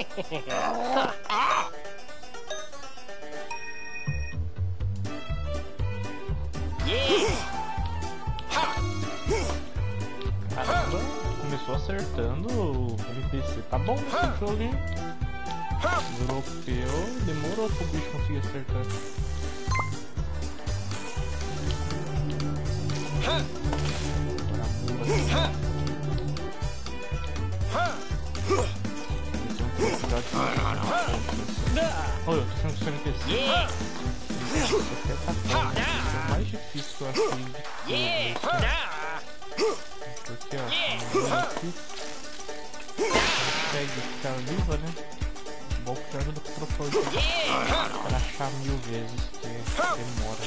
Caramba, começou acertando o NPC. Tá bom esse jogo, hein? Europeu, demorou pro bicho conseguir acertar. Olha, eu tô sendo que NPC. Esse aqui é o mais difícil que eu achei. Porque ó, consegue ficar viva, né? Bom que ajuda com o troféu para achar 1000 vezes, que demora.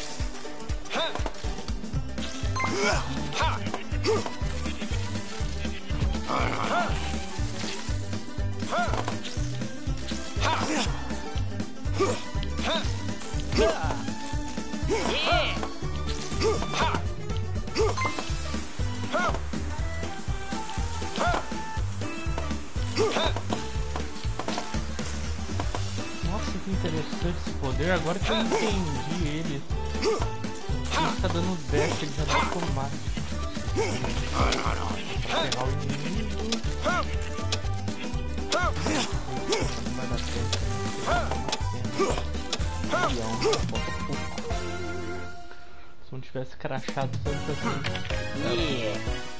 Nossa, que interessante esse poder. Agora que eu entendi ele. Ele tá dando dash, ele já dá automático. Ferrar o inimigo. Não vai dar certo. Se não tivesse crachado tanto assim.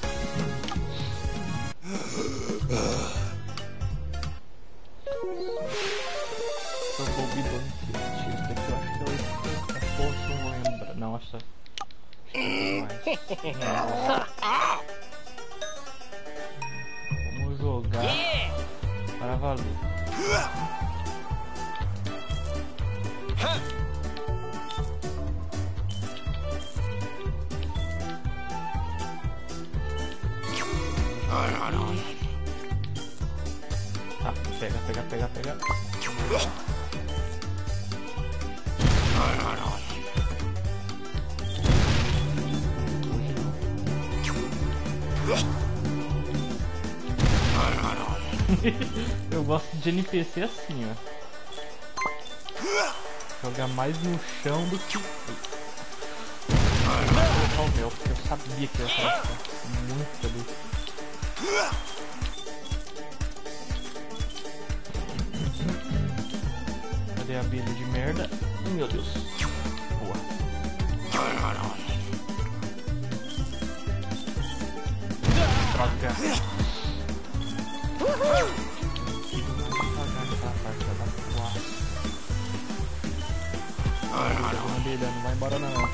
Turbo Bidon. Esse daqui eu acho que é 80. Poxa, não vou lembrar. Não, acho que mais. Vamos jogar para valer. Tá, pega. Eu gosto de NPC assim, ó. Jogar mais no chão do que... Vou colocar o meu, porque eu sabia que ia fazer muito ali. Cadê a abelha de merda? Meu Deus. Boa. Droga. Abelha, não vai embora não.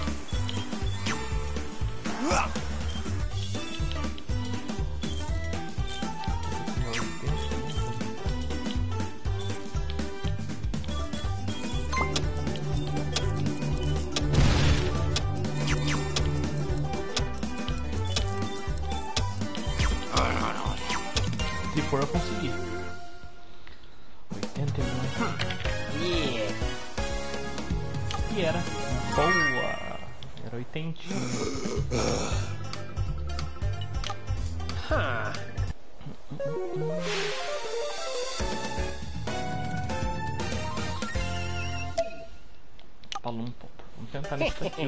Se for, eu consegui. 81. E era boa. Era 80. Palumpa. Vamos tentar nesse daqui.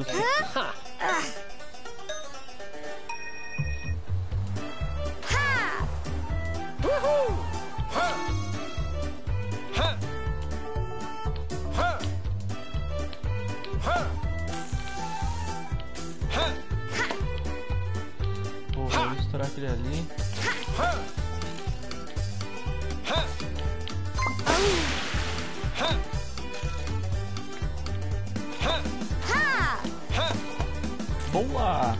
Vou estourar aquele ali. Boa!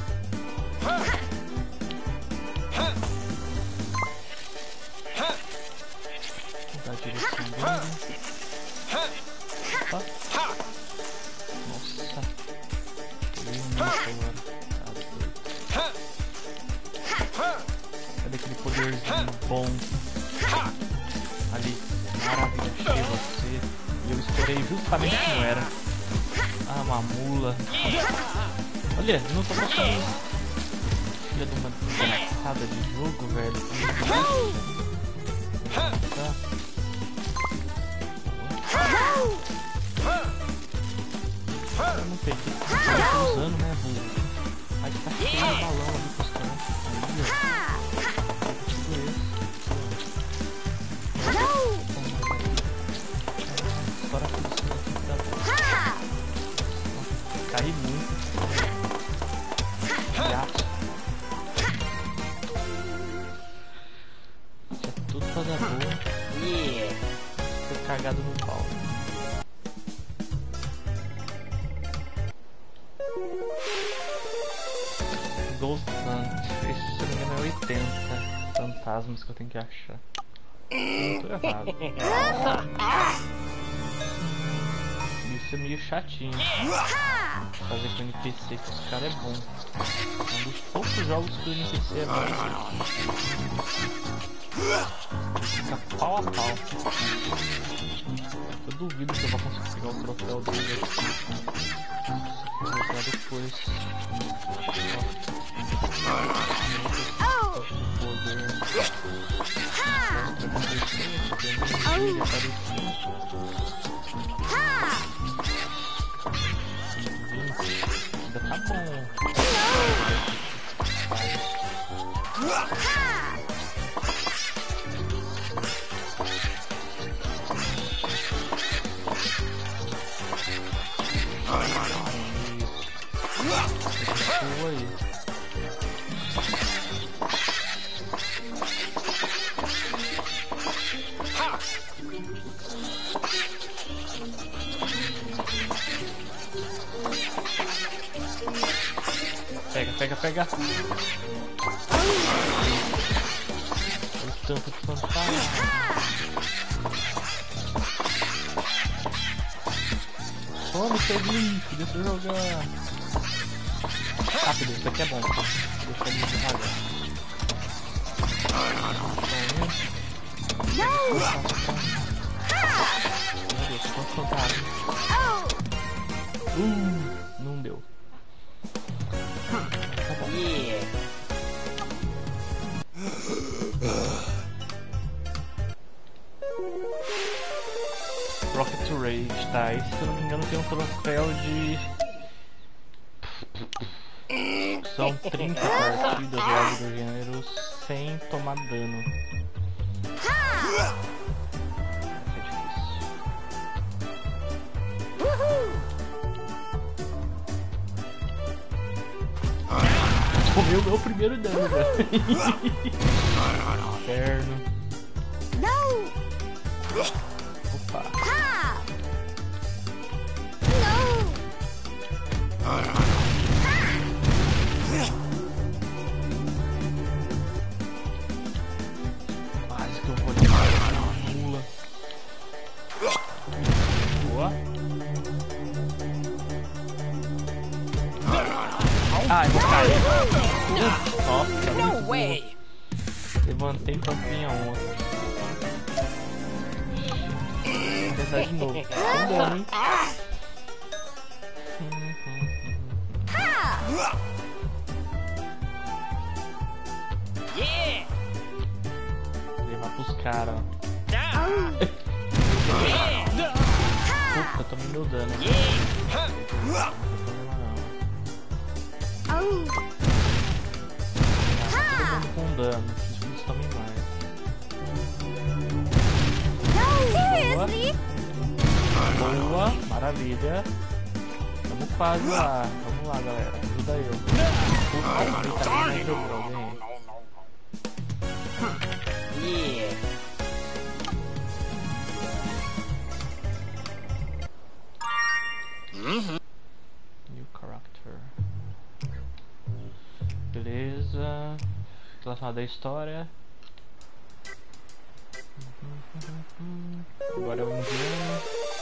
Vou dar a direção dele. Opa. Nossa. Peguei muito agora. Cadê aquele poderzinho bom? Ali. Maravilha, achei você. E eu estourei justamente como era. Ah, uma mula. Olha, não tô gostando. Filha de uma desgraçada de jogo, velho. Tá. Eu não peguei. Tá usando, né, burro? Aí tá cheio de balão ali postando. Aí, ó. Tudo isso. Fora tudo isso aqui pra cair muito. Gato. Isso é tudo pra dar boa. Foi cagado no pau. Ghost Hunt. Esse, se não me engano, é 80 fantasmas que eu tenho que achar. Não tô errado. Isso é meio chatinho. Fazer com o NPC, que esse cara é bom. É um dos poucos jogos que o NPC é bom. Fica pau a pau. Eu duvido que eu vou conseguir pegar o troféu dele aqui. Vou jogar depois. Ainda tá bom. Aí. Pega. O tanto de fantasma. Some, seu lixo, deixa eu jogar. Rápido, isso aqui é bom. Deixa ele devagar. Não deu. Rocket Rage, tá? Esse, se eu não me engano, tem um troféu de... São 30 partidas ou algo do gênero sem tomar dano. Comeu meu primeiro dano, velho. Inferno. Opa. Quase que eu vou levar a mula. Boa. Ai, vou cair. Nossa, muito boa. Levantei pra minha outra. Vou tentar de novo. Tô dando, hein? Levar pros caras, ó. Puta, tomei meu dano. Não tem problema não. Todo mundo com dano, os filhos tomem mais. Boa, maravilha. Tamo quase lá. Vamos lá, galera. Ajuda eu. New character. Beleza. Relacionado à história. Agora é o indiano.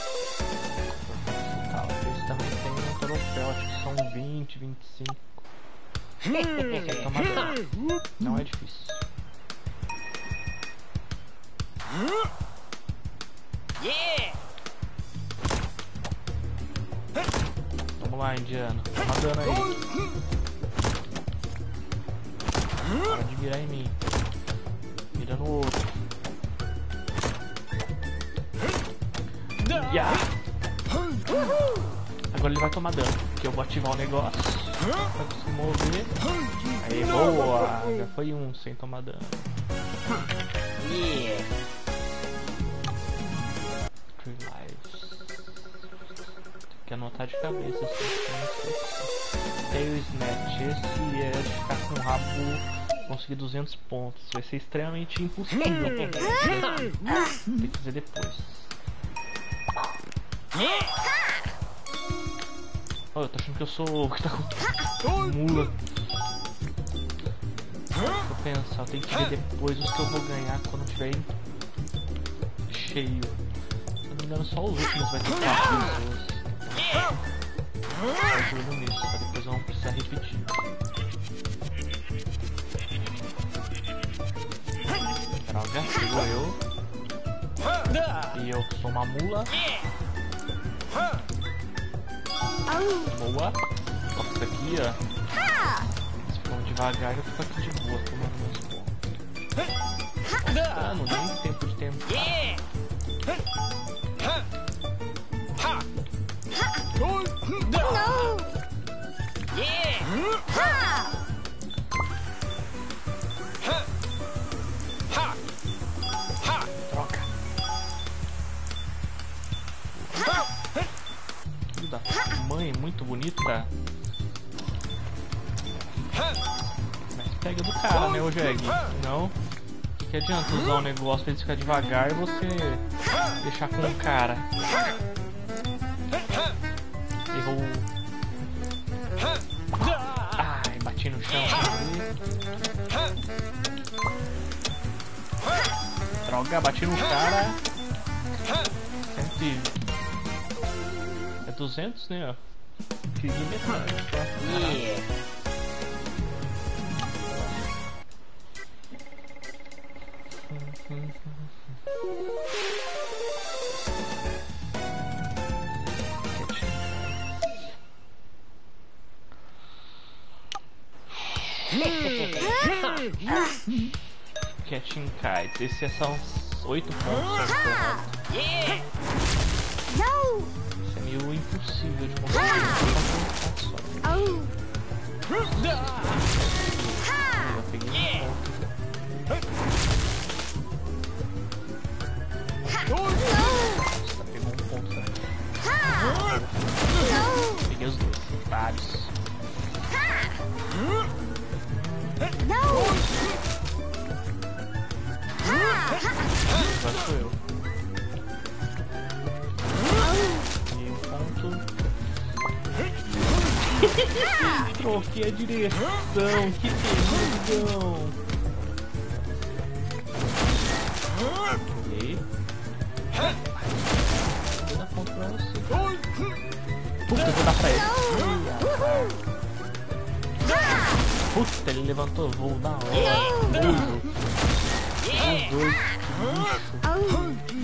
Esse também tem um troféu, acho que são 20, 25. Não é difícil. Vamos lá, indiano. Tá dando aí. Para de mirar em mim. Mira no outro. Yeah. Agora ele vai tomar dano, porque eu vou ativar o negócio. Vai conseguir mover. Aí, boa! Já foi um sem tomar dano. Yeah. 3 lives. Tem que anotar de cabeça assim. Tail Snatch. Esse é de ficar com o rabo, conseguir 200 pontos. Vai ser extremamente impossível. Tem que fazer depois. Oh, eu tô achando que eu sou o que tá com mula. Vou pensar, eu tenho que ver depois os que eu vou ganhar quando tiver cheio. Se não me engano, só os últimos vai ter 4 pessoas. Tô de olho nisso, pra depois eu não precisar repetir. Droga, chegou eu. E eu sou uma mula. Boa. Toca isso aqui, ó. Se ficam devagar, eu fico aqui de boa, tomando meus pontos. Ah, não tem tempo de tentar. Troca. Filho da mãe, muito bonito, cara. Mas pega do cara, né, o Jeg? Não. Que adianta usar um negócio pra ele ficar devagar e você deixar com o cara. Errou. Ai, bati no chão. Droga, bati no cara. 100. É 200, né? Ó. Peguei metade, tá? Yeah. Catching Kites. Esse são uns 8 pontos. Yeah. Isso é meio impossível de conseguir. Eu peguei um ponto. Nossa, pegou um ponto também. Peguei os dois. Vários. Agora sou eu. Peguei um ponto. Troquei a direção. Que terrível. Ok. Vou dar ponto pra você. Puta, eu vou dar pra ele. Puta, ele levantou voo da hora. Burro. Os dois. Que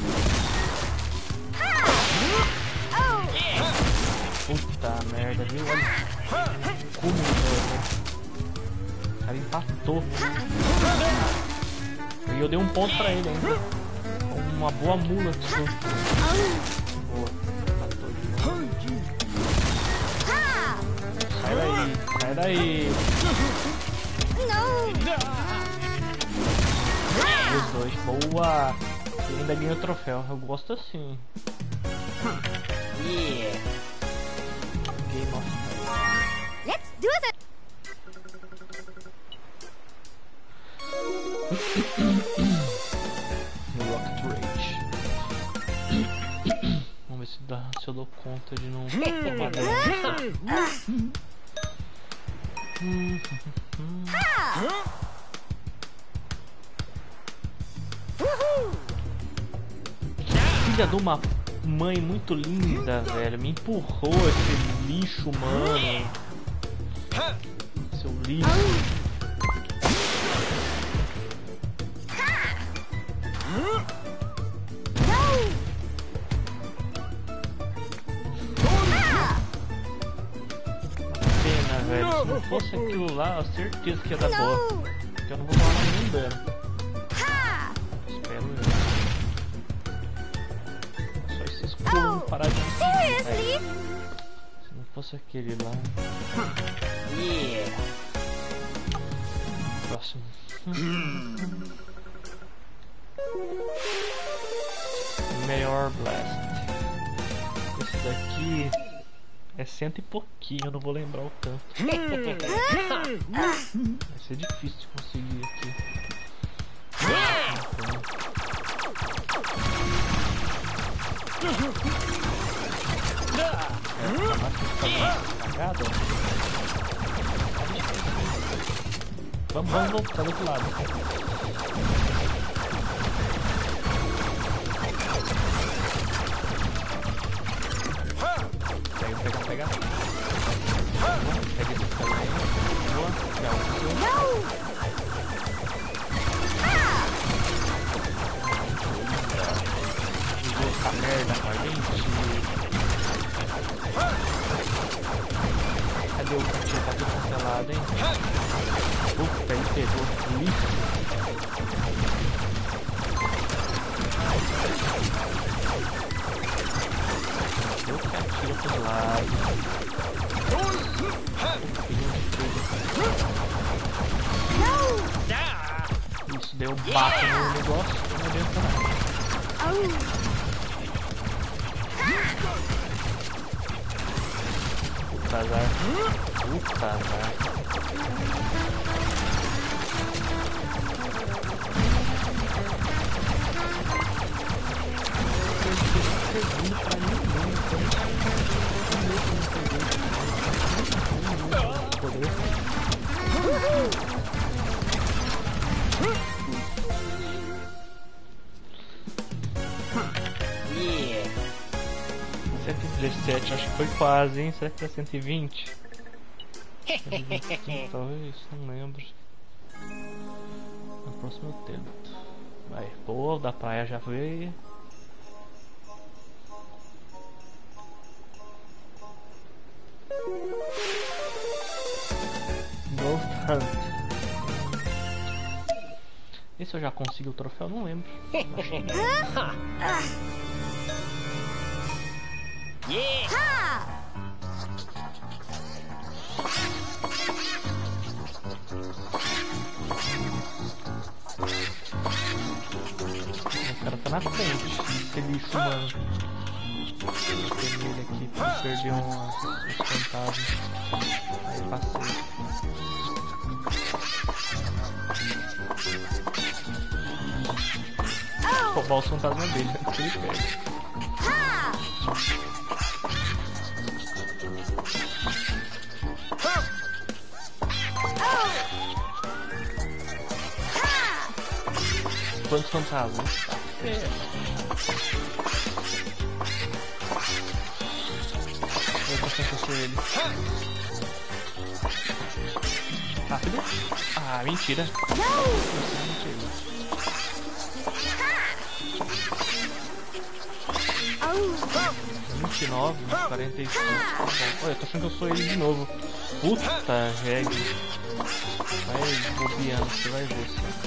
lixo. Puta merda, viu? Olha como o cara empatou. E eu dei um ponto pra ele ainda. Uma boa mula. Boa. Empatou de novo. Sai daí, sai daí. Os dois, boa. E ainda ganha o troféu. Eu gosto assim. Yeah. Game of Thrones. Let's do this. No Rocket Rage. Vamos ver se eu dou conta de não tomar dano. Filha de uma mãe muito linda, velho. Me empurrou esse lixo humano. Seu lixo. Pena, velho. Se não fosse aquilo lá, eu certeza que ia dar boa. Porque eu não vou tomar nenhum dano. Espero eu. Só esses 4. pulando paradinho. Seriously? Se não fosse aquele lá. Yeah. Próximo. Meteor Blast. Esse daqui é 100 e pouquinho, eu não vou lembrar o tanto. Vai ser difícil de conseguir aqui. Vamos voltar do outro lado. Pega. Pega esse cara aí. Boa. Usou essa merda com a gente. Cadê o cantinho? Tá tudo cancelado, hein? Puta, ele pegou lixo. Eu que atiro pros lados. Isso, deu bato no negócio, não adianta nada. Puta azar. Yeah. 117, acho que foi quase, hein? Será que é 120? 125, talvez, não lembro. Na próxima eu tento. Vai, pô, da praia já veio. Ghost Hunt. Esse eu já consegui o troféu, não lembro. Yeah. O cara tá na frente. Esse lixo, mano. Vou ter ele aqui pra perder uns fantasmas. Aí passei. Roubar os fantasmas dele antes que ele pegue. Quantos fantasmas? Eu tô tentando ele. Rápido. Ah, mentira. Mentira. 29, 45. Olha, eu tô achando que eu sou ele de novo. Puta, jegue. Vai bobeando, você vai ver.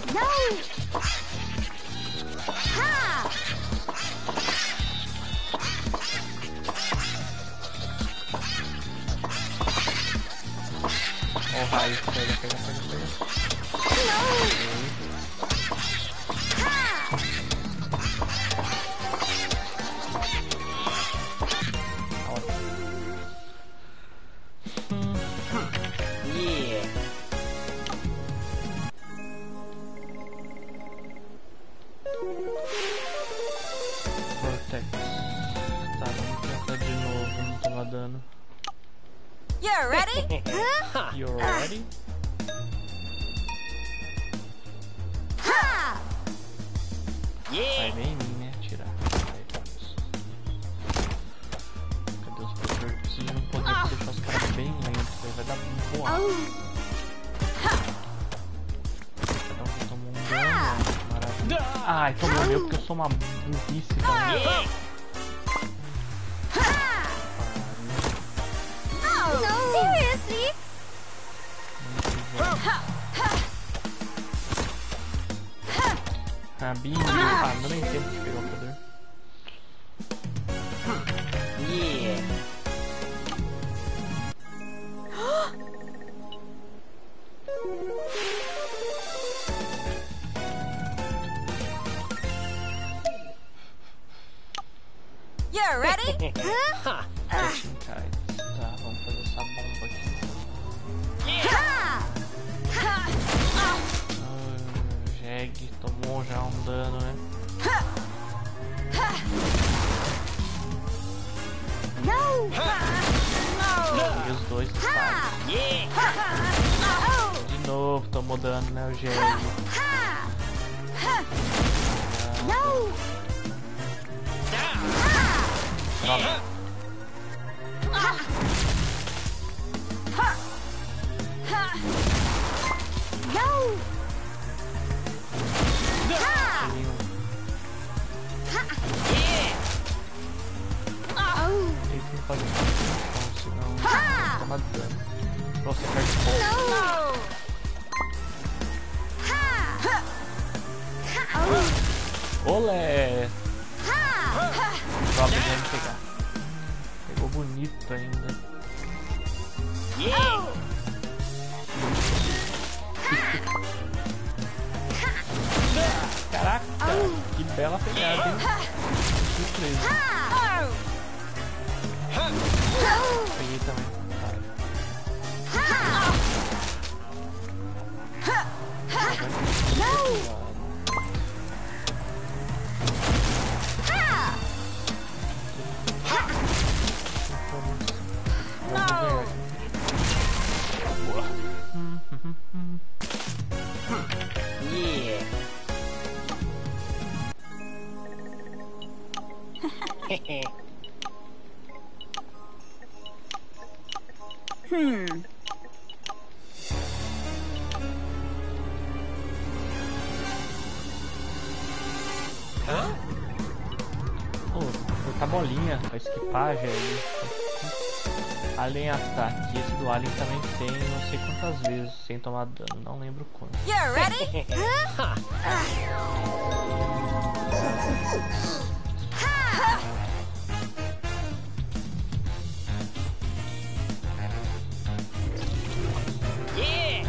Ó o raio, pega. Yeah. Vortex. Tá, vamos tentar de novo, não tava dando. You're ready? You ready? Vai Yeah. bem em mim, né? Tirar. Aí, vamos. Cadê os poderes? Preciso de um poder pra deixar os caras bem lentos. Aí vai dar boa. Cada um tomou um dano. Maravilha. Ai, tomou o meu porque eu sou uma burrice também. Yeah. No, seriously? Rabinho. Ah, não nem tempo de pegar o poder. ready? Ha! Team Kites. Tá, vamos fazer essa bomba aqui. Jeg tomou já um dano, né? No! E os dois disparam. De novo, tomou dano, né? O Jeg. No! Droga. No! Ele tem que fazer isso, senão não toma dano. Nossa, perde fogo. Olé! Droga, ele vai me pegar. Pegou bonito ainda. Caraca, que bela pegada, hein? Surpresa. Peguei também. Yeah. Pô, botar bolinha pra esquipar, já é isso. Alien ataque. Esse do Alien também tem não sei quantas vezes sem tomar dano, não lembro quanto. You're ready? Yeah.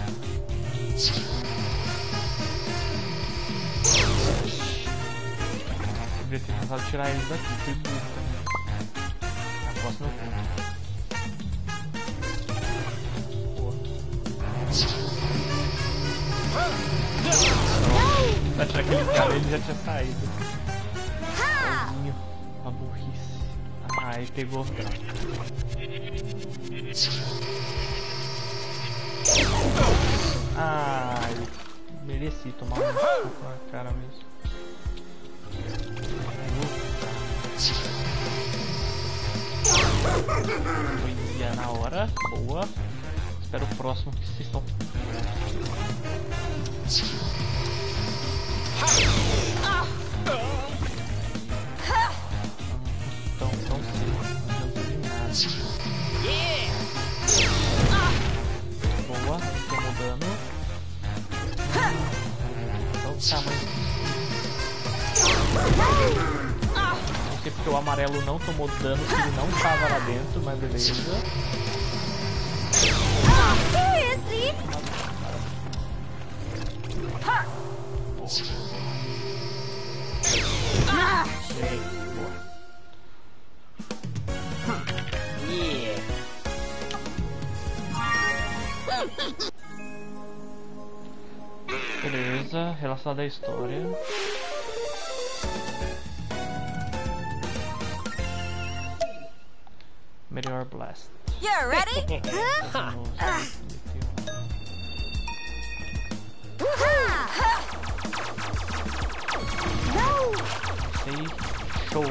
Eu devia ter tentado tirar eles daqui, fui burro também. Aposto no fundo. Pra tirar aquele cara, ele já tinha saído. Sozinho. Uma burrice. Ah, aí pegou. Ah, eu mereci tomar um soco na cara mesmo. Ia na hora, boa. Espero o próximo que vocês estão. Tão cedo, não adianta de nada. Boa, tomou dano. Então tá, mas. Não sei porque o amarelo não tomou dano, se ele não estava lá dentro, mas beleza. Seriously? Cheguei, boa. Yeah. Beleza, relacionado à história. Meteor Blast. You're ready? No! Sei, show.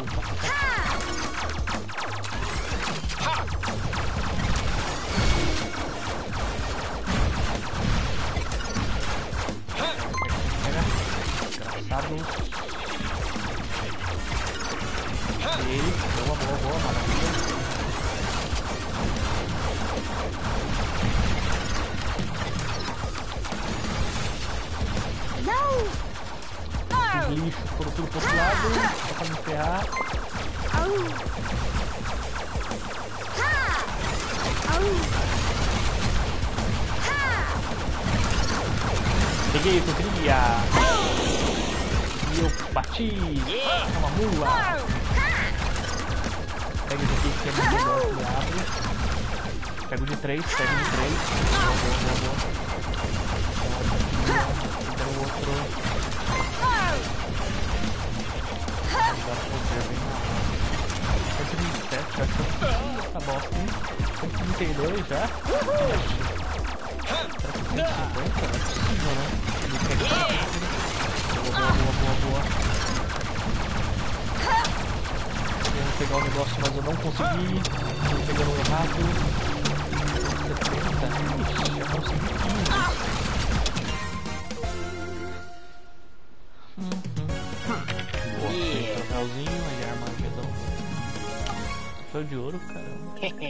Engraçado. E boa, maravilha. Os lixos foram tudo pro outro lado, só pra me ferrar. Peguei, eu queria. E eu bati. Uma mula. Pega esse aqui que é muito bom, que abre. Pego de 3, pego de 3. Boa. Pega o outro. Agora poder bem na 127, já que essa bosta, hein? 132 já. Será que 150? É possível, né? Ele pega. Boa. Querendo pegar o negócio, mas eu não consegui. Tô pegando errado. 70. Ixi, já consegui 15. Boa, troféuzinho, aí Armagedon. Troféu de ouro, caramba.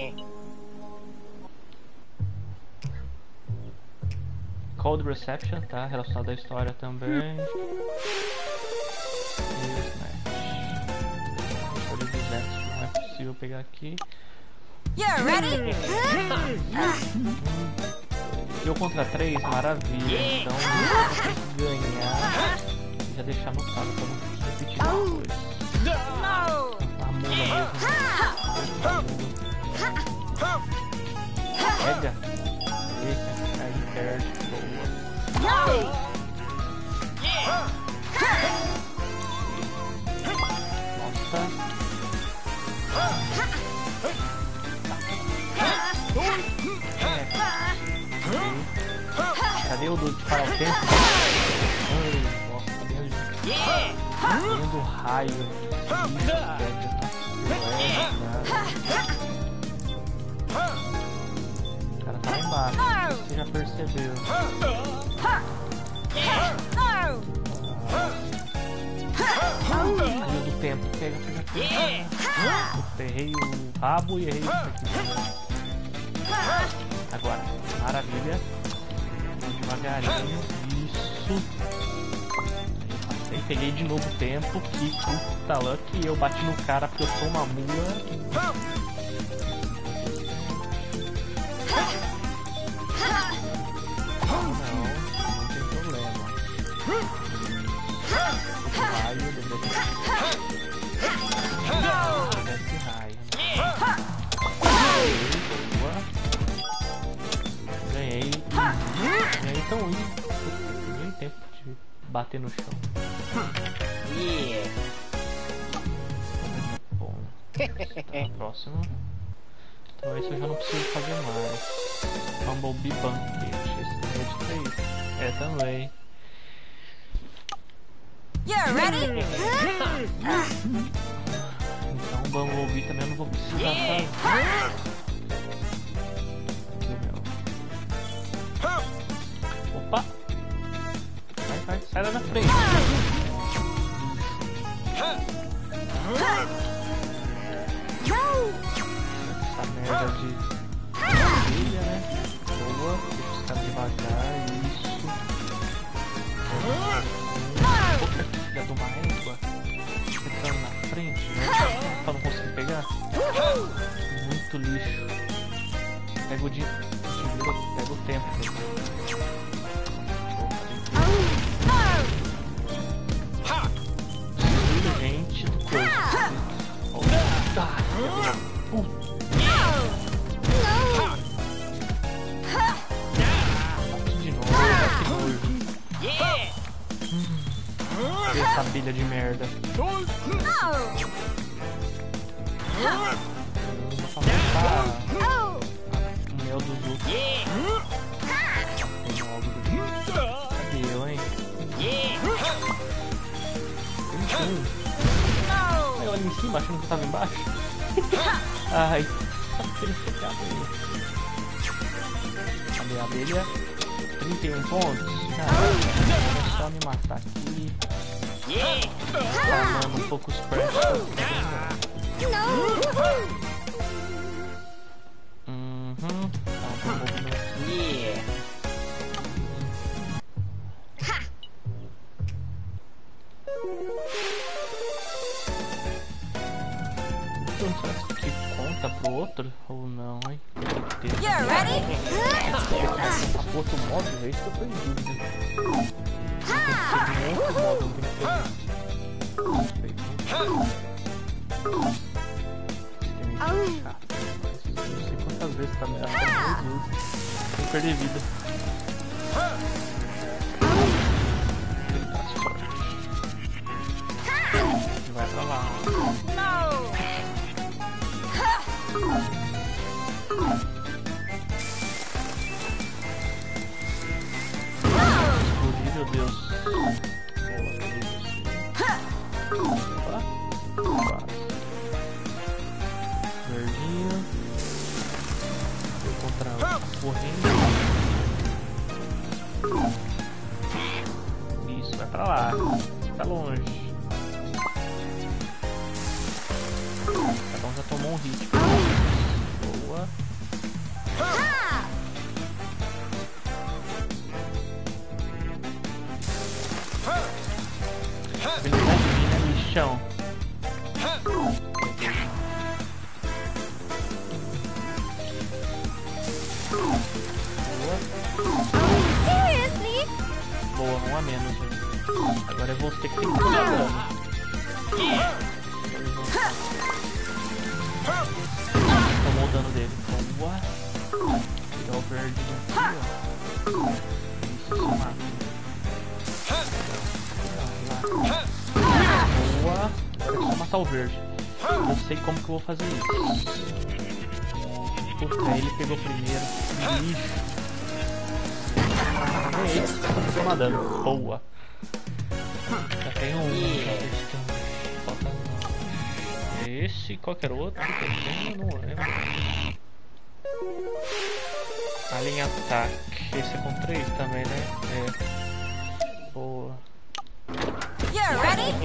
Cold Reception, tá? Relacionado à história também. História de 200, não é possível pegar aqui. You're ready? Eu contra 3, maravilha. Então eu tenho que ganhar e já deixar anotado pra não repetir depois. No! A mula mesmo. Pega. Eita, cai de perto. Boa. Nossa. Cadê o do parar o tempo? Ai, nossa, cadê do raio? O cara tá lá embaixo, você já percebeu. Raio do tempo, pega. Eu errei o rabo e errei isso aqui. Agora, maravilha. Devagarinho, isso. Passei, peguei de novo o tempo. Que puta luck. Eu bati no cara porque eu sou uma mula. Não tem problema. Esse raio deveria ter esse raio, né? Boa. Ganhei tão easy. Nem tempo de bater no chão. Bom, tá próximo. Então esse eu já não preciso fazer mais. Bumblebee Banquete. Esse também é de 3. É também. You're ready? Então o Bumblebee também eu não vou precisar fazer. Opa! Vai, sai lá na frente. Essa merda de ilha, né? Boa, deixa os caras devagar, isso. Opa, filha de uma égua. Ficando na frente, né? Pra não conseguir pegar. Muito lixo. Pega o de pega o tempo. Gente do coisa. Tá, de novo, que nojo. Essa bilha de merda. O mel dos outros. Tem algo do jeito. Cadê eu, hein? Aí olha em cima achando que eu tava embaixo. Ai, só porque ele chegava aí. Cadê a abelha? 31 pontos. Caramba, é só me matar aqui. Falando um pouco os press. Então, será que isso aqui conta pro outro ou não, hein? You're ready? A outro modo, é isso que eu tô em dúvida. Tem que ser de um outro modo, não tem que ser. perder vida. Ele vai pra lá. No. Explodir, meu Deus. Boa, peguei você. Opa. Quase. Verdinho. Vou contra a corrente. Isso, vai pra lá. Tá longe. Cada um já tomou um hit. Boa. Habilidade minha, lixão. Seriously? Boa, um a menos, gente. Agora eu vou ter que tomar dano. Tomou o dano dele. Boa. Pegar o verdinho aqui, ó. Isso, se mata. Boa. Agora é só matar o verde. Eu sei como que eu vou fazer isso. Puta, ele pegou primeiro. Que lixo. Eita, toma dano. Boa. Já tem um. Falta um. Esse e qualquer outro que eu tenho, não lembro. Alien Attack. Esse é com 3 também, né? É. Boa. You're ready?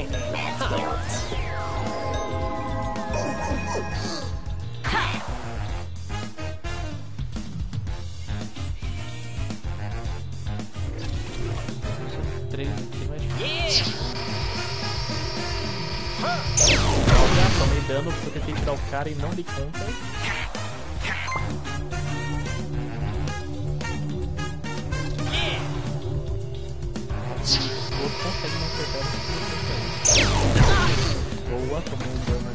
Três aqui, mas... Olha, tomei dano porque eu tentei tirar o cara e não dei conta. O outro consegue não acertar. Boa, tomou um dano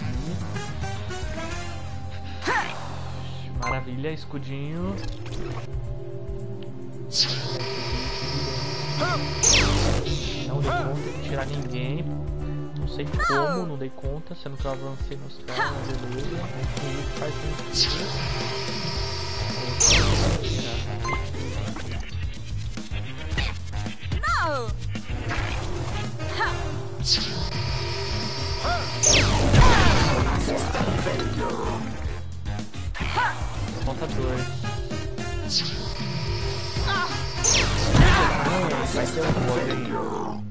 ali. Maravilha, escudinho. Não dei conta de tirar ninguém. Não sei como, não dei conta. Sendo que eu avancei nos caras, beleza. Enfim, faz sentido. No. Falta 2. Vai ter um boi aí.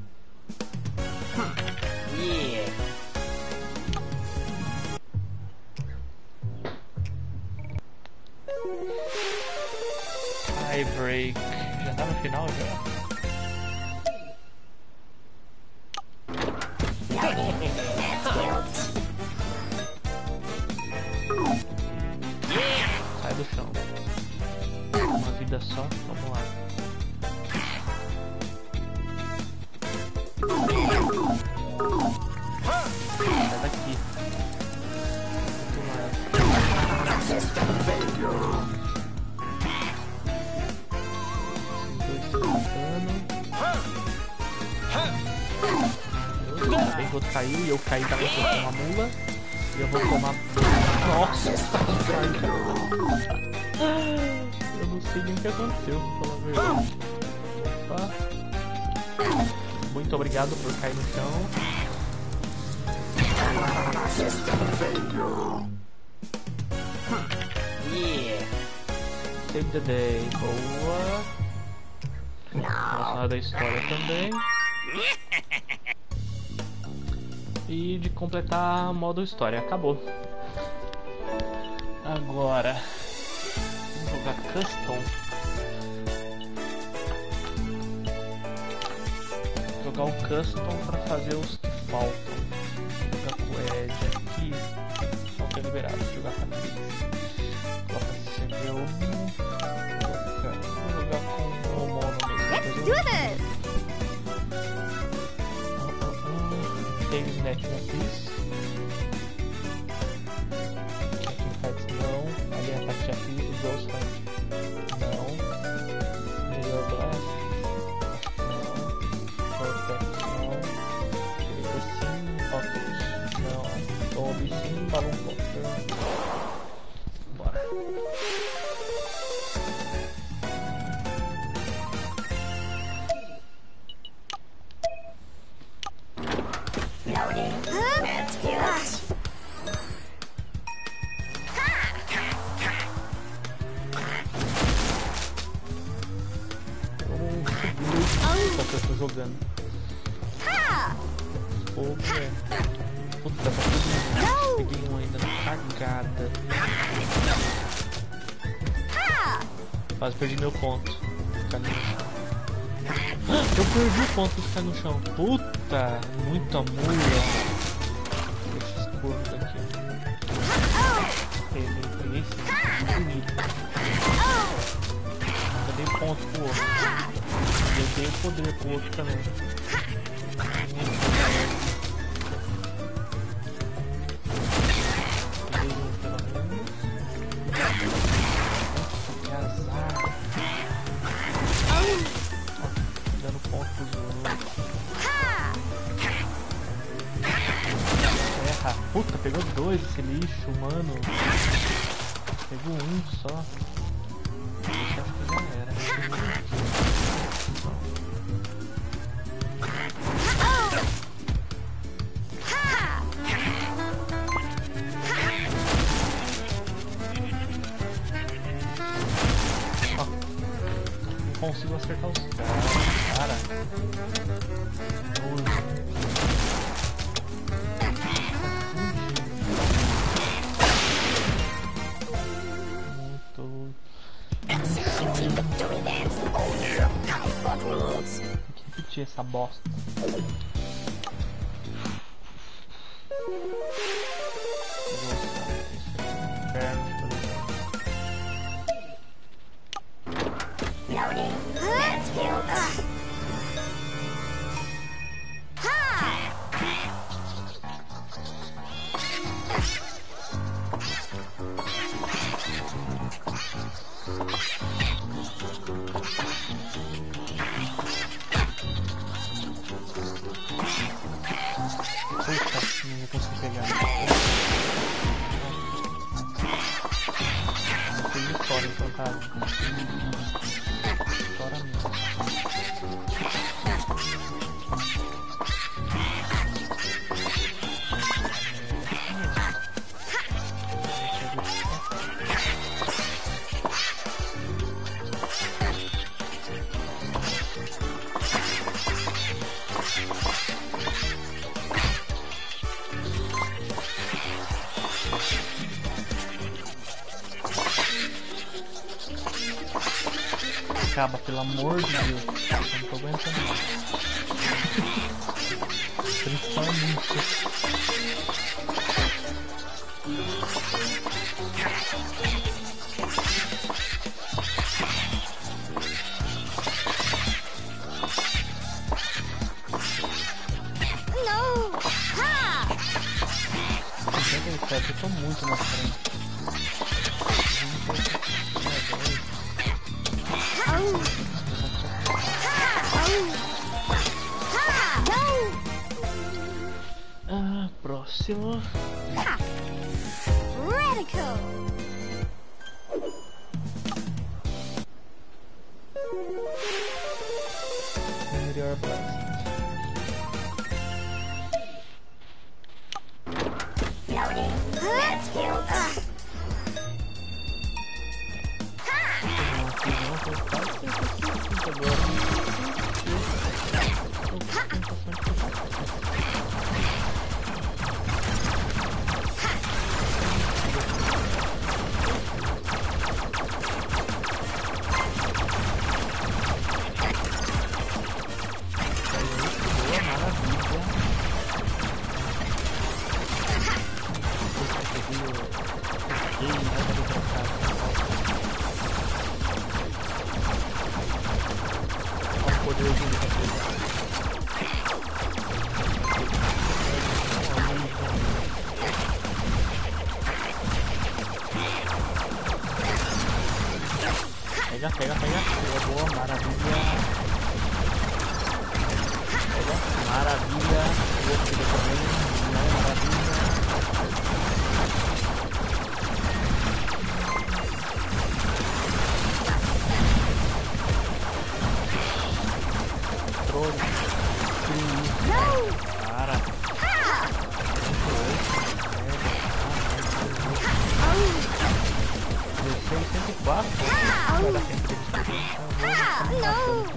Yeah. Tie break. Já tá no final já? Sai do chão. Uma vida só, vamos lá. Sai daqui. Esses dois se matando. Ainda bem que o outro caiu e eu caí também porque eu sou uma mula. E eu vou tomar. Nossa! Eu não sei nem o que aconteceu, pra falar a verdade. Opa! Muito obrigado por cair no chão. Yeah. Save the day. Boa. Relacionado da história também. E de completar modo história. Acabou. Agora vamos jogar custom. Jogar o custom para fazer os que faltam. Vou jogar com o Ed aqui. Não tem liberado. Vou jogar com a Cris. Coloca CV1. Vou jogar com o Mono mesmo. Let's do this. Tem o Net na Cris. Não. Ali a parte já fiz. O Ghost Hunt. Não. Só que eu tô jogando. Fogo, puta, tá tudo. Peguei um ainda na cagada. Quase perdi meu ponto. Ficar no chão. Eu perdi o ponto de ficar no chão. Puta, muita mula. Deixa esse corpo daqui. Peguei esse bonito. Eu dei ponto pro outro. E eu dei o poder pro outro também. Puta, pegou dois esse lixo, mano. Pegou um só. Esse acho que já era. Ó, não consigo acertar os caras. Cara. Tem que repetir essa bosta. Não vou conseguir pegar. Eu fiz história então, cara. História mesmo. Acaba, pelo amor de Deus. Eu não tô aguentando mais. Principalmente. No! Ha! Eu tô muito na frente. Próximo. Radical! Meteor Blast. Let's go! Pega. Boa, maravilha. Pega, maravilha. O outro pegou também. Não, maravilha. Trolho. Cara. 1604, não vai dar tempo de experiência, então eu vou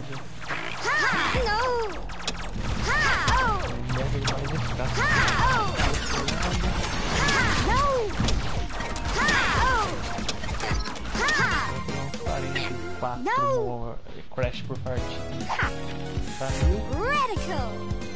more crash por partida. Saiu. Radical.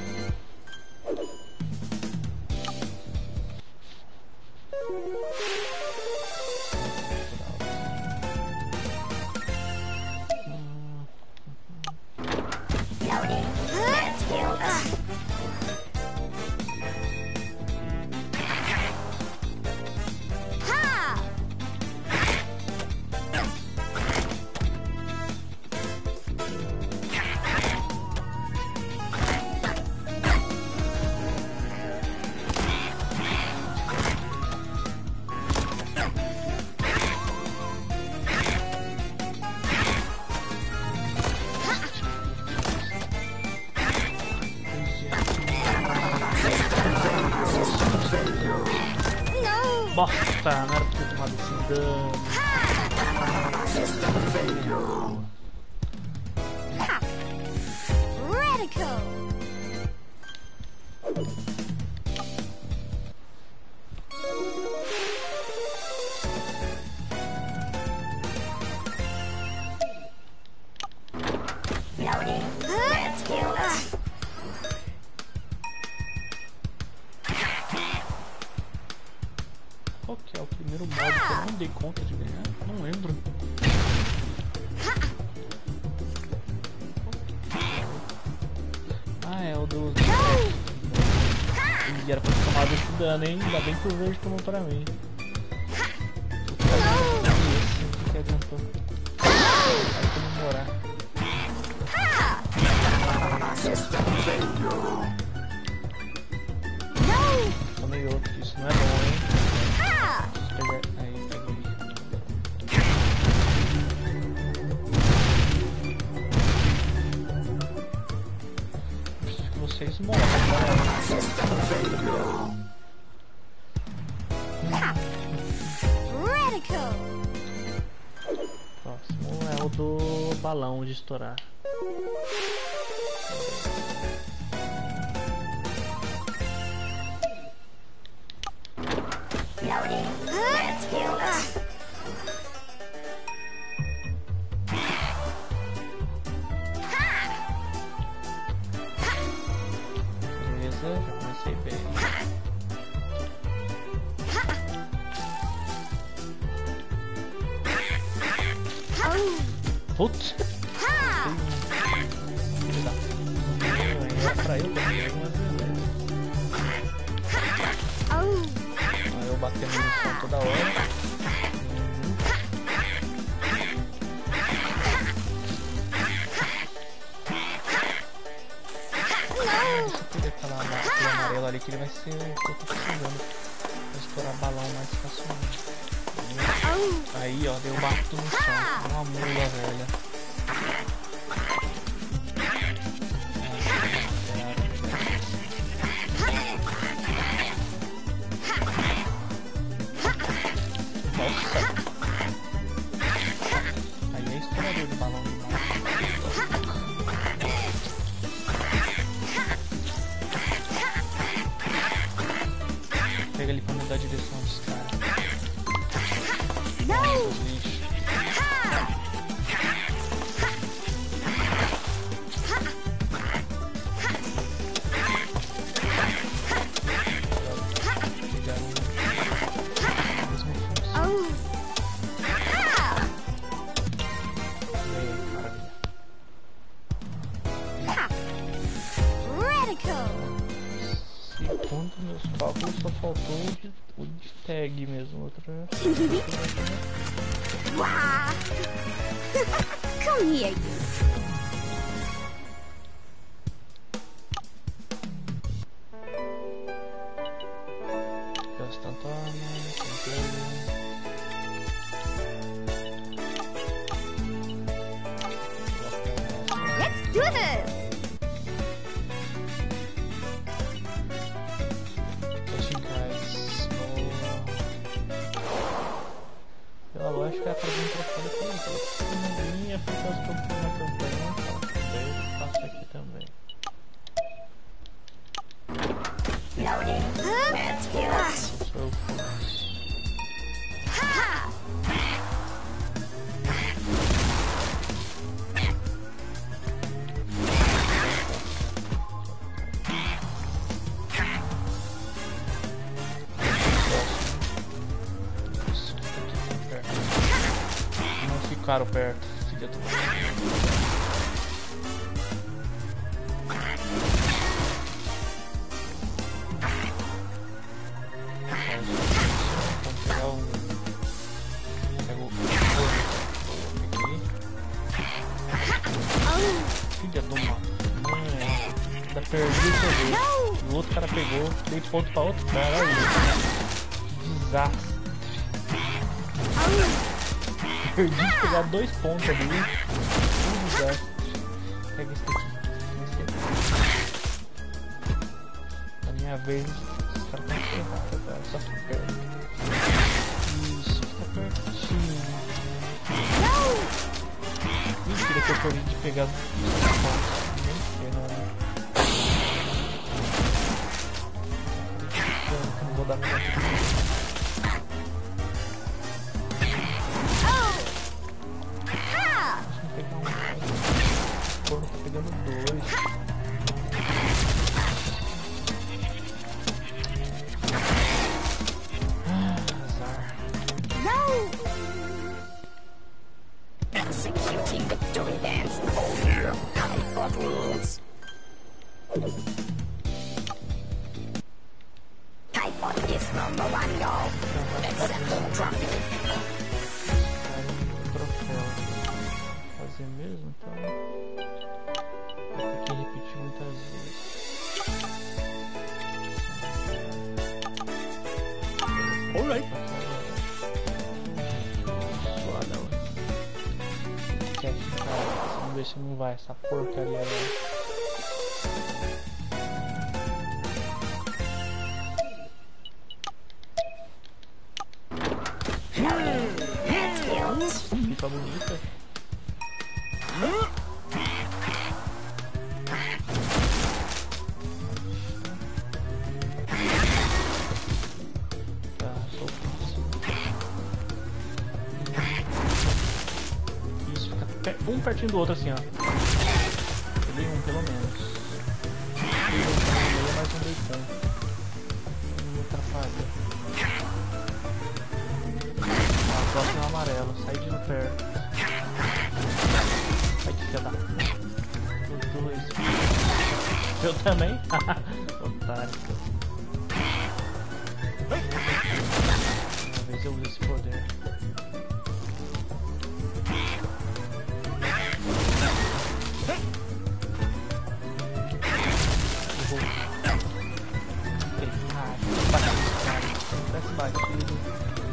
Bosta, não era pra ter tomado esse dano. Radical. Qual que é o primeiro modo que eu não dei conta de ganhar? Não lembro. Ah, é o do... Ih, era pra ter tomado esse dano, hein? Ainda bem que o verde tomou pra mim. Esse que adiantou. Vai comemorar. Tomei outro, isso não é bom, hein? Aí, peguei. Preciso que vocês morram, galera. Radical. Próximo é o do balão de estourar. Beleza, já comecei bem. Putz! Filho da puta. É pra eu também, mas beleza. Aí eu batendo no chão toda hora. Deixa eu pegar aquele amarelo ali que ele vai ser o que eu tô precisando pra estourar balão mais facilmente. Aí ó, deu bato no chão, uma mula velha. Nossa! Aí é estourador de balão demais. Pega ele pra mudar a direção dos caras. Os lixos. Segundo meus cálculos, só faltou o de tag mesmo. Outra. Wow. Come here, you. Let's do this. que vai fazer um troféu depois. Minha função que eu fiz na campanha, eu faço aqui também. Sou não ficaram perto, fica tudo bem. Filha de uma mãe, ainda perdi o CD. O outro cara pegou, dei ponto pra outro cara. Olha isso. Que desastre. Perdi de pegar 2 pontos ali. Um desastre. Pega esse aqui. Na minha vez, os caras estão ferrados, cara. Só que perto. Isso, fica pertinho. Ih, queria que eu corri de pegar os pontos. Nem ferrando. Eu não vou dar conta disso. Tá pegando 2. Azar. Executing victory dance. Oh yeah. Type of rules. Type of is #1 goal. Accepting trophy. Troféu. Fazer mesmo, então. Vou ter que repetir muitas vezes. Alright. Vamos ver se não vai essa porcaria aí. Fica bonita. Tá, sou o próximo. Isso, fica um pertinho do outro assim, ó. Peguei um pelo menos. Peguei um meio, mas não dei ponto. Não me atrapalha. A próxima é amarelo, sai de perto. Ai que filha da... Eu também? Otário. Uma vez eu uso esse poder. Parece batido.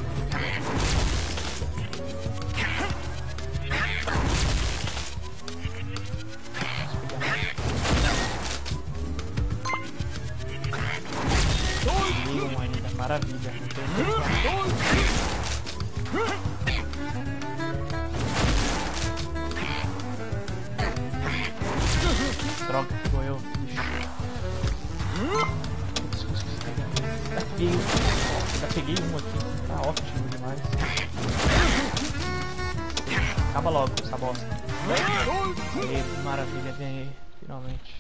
Ainda, maravilha. Droga, ficou eu. Já peguei um aqui. Tá ótimo demais. Acaba logo essa bosta. Aê, maravilha, ganhei. Finalmente.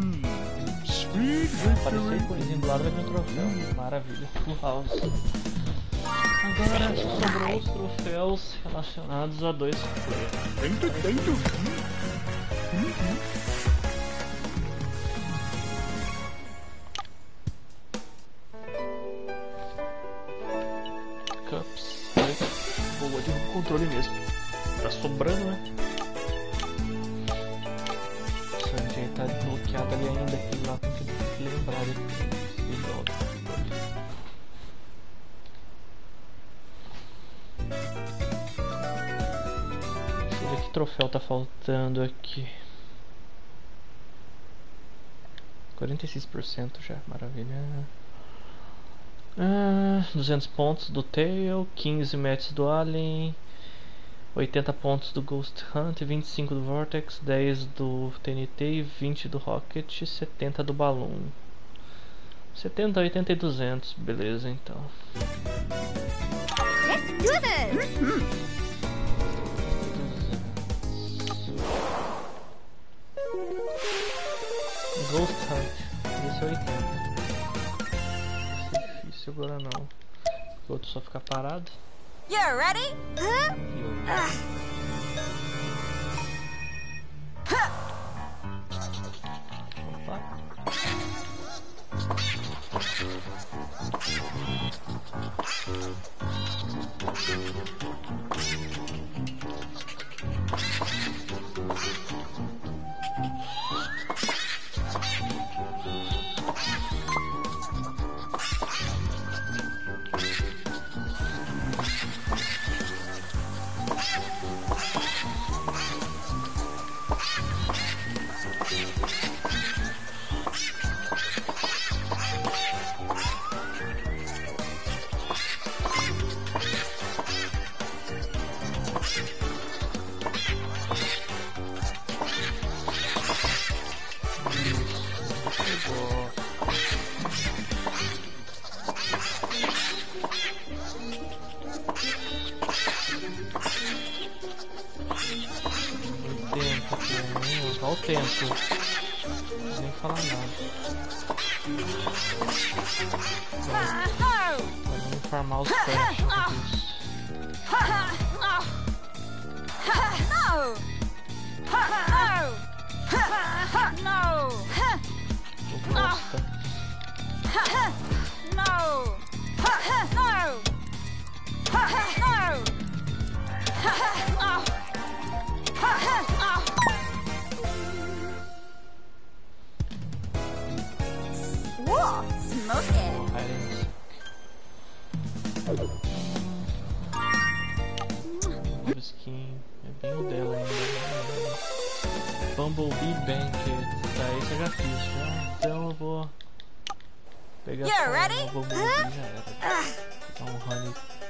Apareceu o coisinho do lado, vai vir um troféu. Maravilha, full house. Agora sobrou os troféus relacionados a 2 players. Cups. Boa de controle mesmo. Tá sobrando, né? Tá bloqueado ali ainda, aquele lá tem que lembrar depois. Deixa eu ver que troféu tá faltando aqui. 46% já, maravilha. 200 pontos do Tail, 15 metros do Alien, 80 pontos do Ghost Hunt, 25 do Vortex, 10 do TNT, 20 do Rocket, 70 do Balloon. 70, 80 e 200, beleza então. Let's do this! Ghost Hunt, esse é 80. Esse é difícil agora não. O outro só ficar parado. You ready? Huh? Opa. Olha o tempo. Nem falar nada. Vamos farmar os peixes. Whoa, smoke it! Nova skin, é bem o dela ainda. Bumblebee Banquet, tá, esse eu já fiz já, então eu vou pegar só o Bumblebee e já era. Vou dar um honey.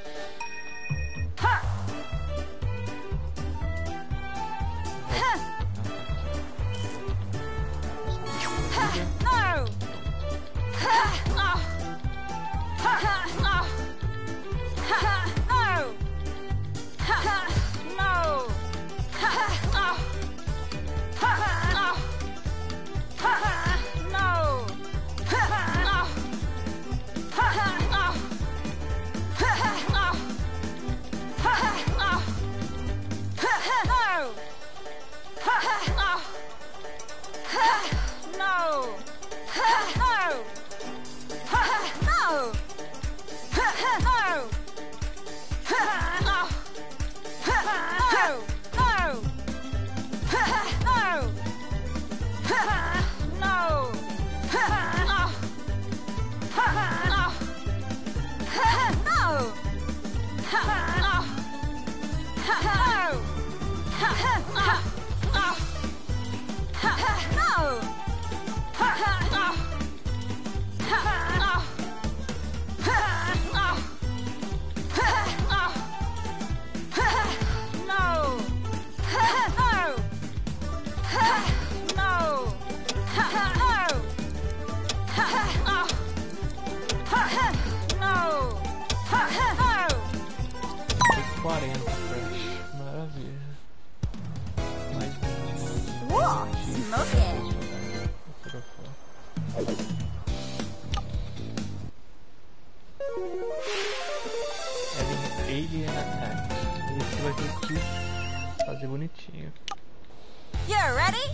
Alien Attack. Esse vai ter que fazer bonitinho. You ready?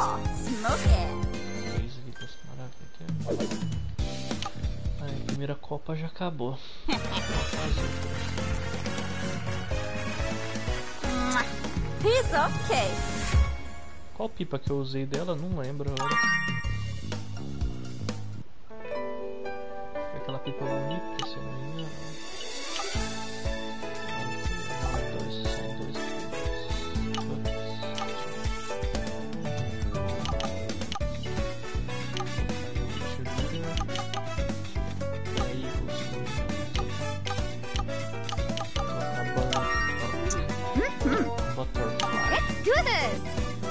Whoa, smoke it. 3 vidas, maravilha. Aí, a primeira copa já acabou. Piece of cake. Qual pipa que eu usei dela? Não lembro agora. Aquela pipa bonita, se eu não me engano. São dois Butterfly. Let's do this.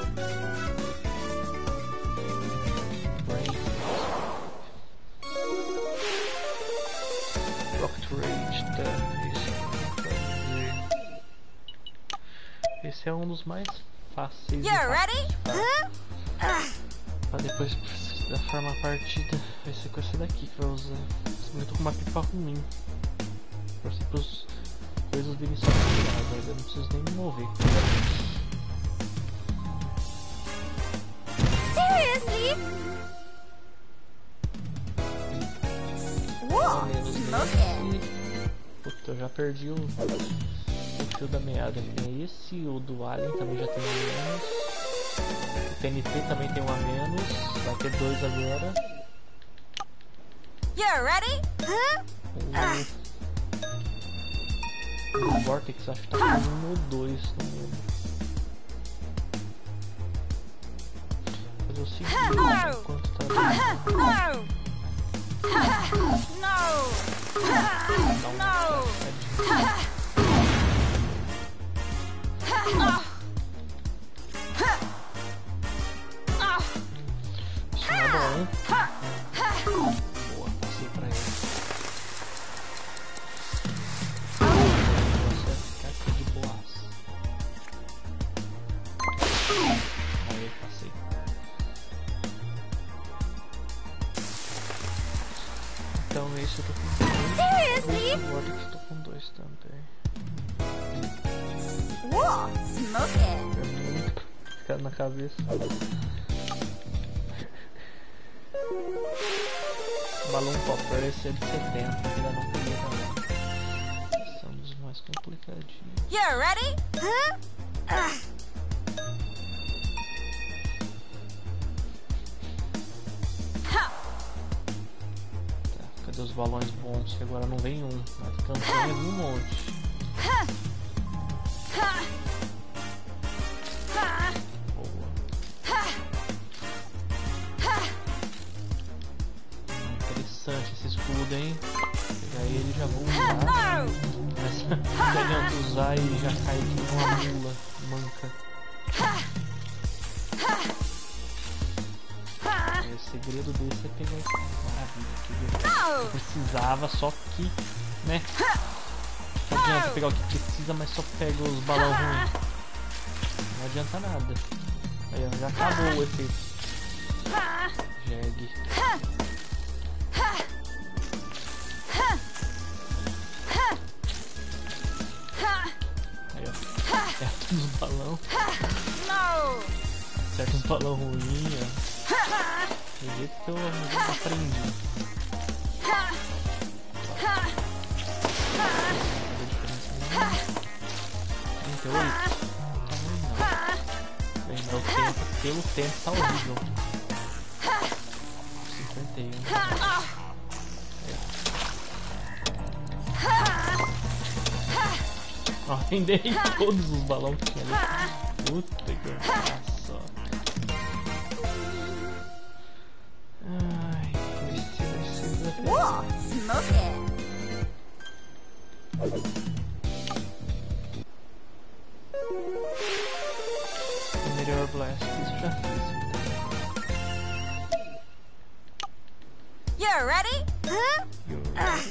Rocket Rage, tá? Esse é um dos mais fáceis. You ready? Pra depois da forma partida vai ser com essa daqui que vai usar. Eu tô com uma pipa ruim. Pra ser pros coisas dele só tiradas, eu não preciso nem me mover. Seriously? Whoa, Menos smoke esse. it. Puta, eu já perdi o fio da meada. Tem esse, o do Alien também já tem um a menos. O TNT também tem um a menos. Vai ter 2 agora. You ready? O Vortex acho que tá com 1 ou 2, não lembro. Vou fazer o seguinte, enquanto tá ali, No. dá uma isso não é bom, hein? Boa, passei pra ele. Você vai ficar aqui de boas. Aí, passei. Então esse eu tô com 2. Seriously? Agora que eu tô com 2 também. Whoa, smoke it. É muito ficar na cabeça. Balão Popper, esse é de 70, que ainda não peguei também. Esse é um dos mais complicadinhos. You ready? Tá, cadê os balões bons? Que agora não vem um, mas campanha vem um monte. Boa. Interessante esse escudo, hein? Pegar ele e já vou usar. Mas não adianta usar e já cai aqui numa mula manca. O segredo desse é pegar esse. Maravilha, que eu precisava, só que, né? Não adianta pegar o que precisa, mas só pega os balões ruins. Não adianta nada. Aí, ó, já acabou o efeito. Jeg. Aí, ó. Acerta os balões. Acerta os balões ruins, ó. Do jeito que eu aprendi. Fazer diferença nenhuma. 38. Lembra o tempo, pelo tempo tá horrível. 51. Ó, rendei todos os balões que tinha ali. Puta que pariu. Ai, esse vai ser desafiador. Whoa, smoke it. Meteor Blast, isso já fiz. You ready? You're ready?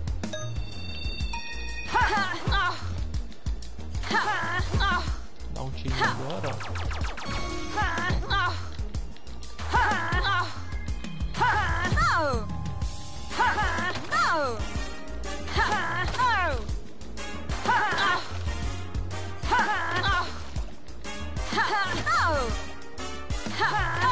Dá um tiro agora, ó. No!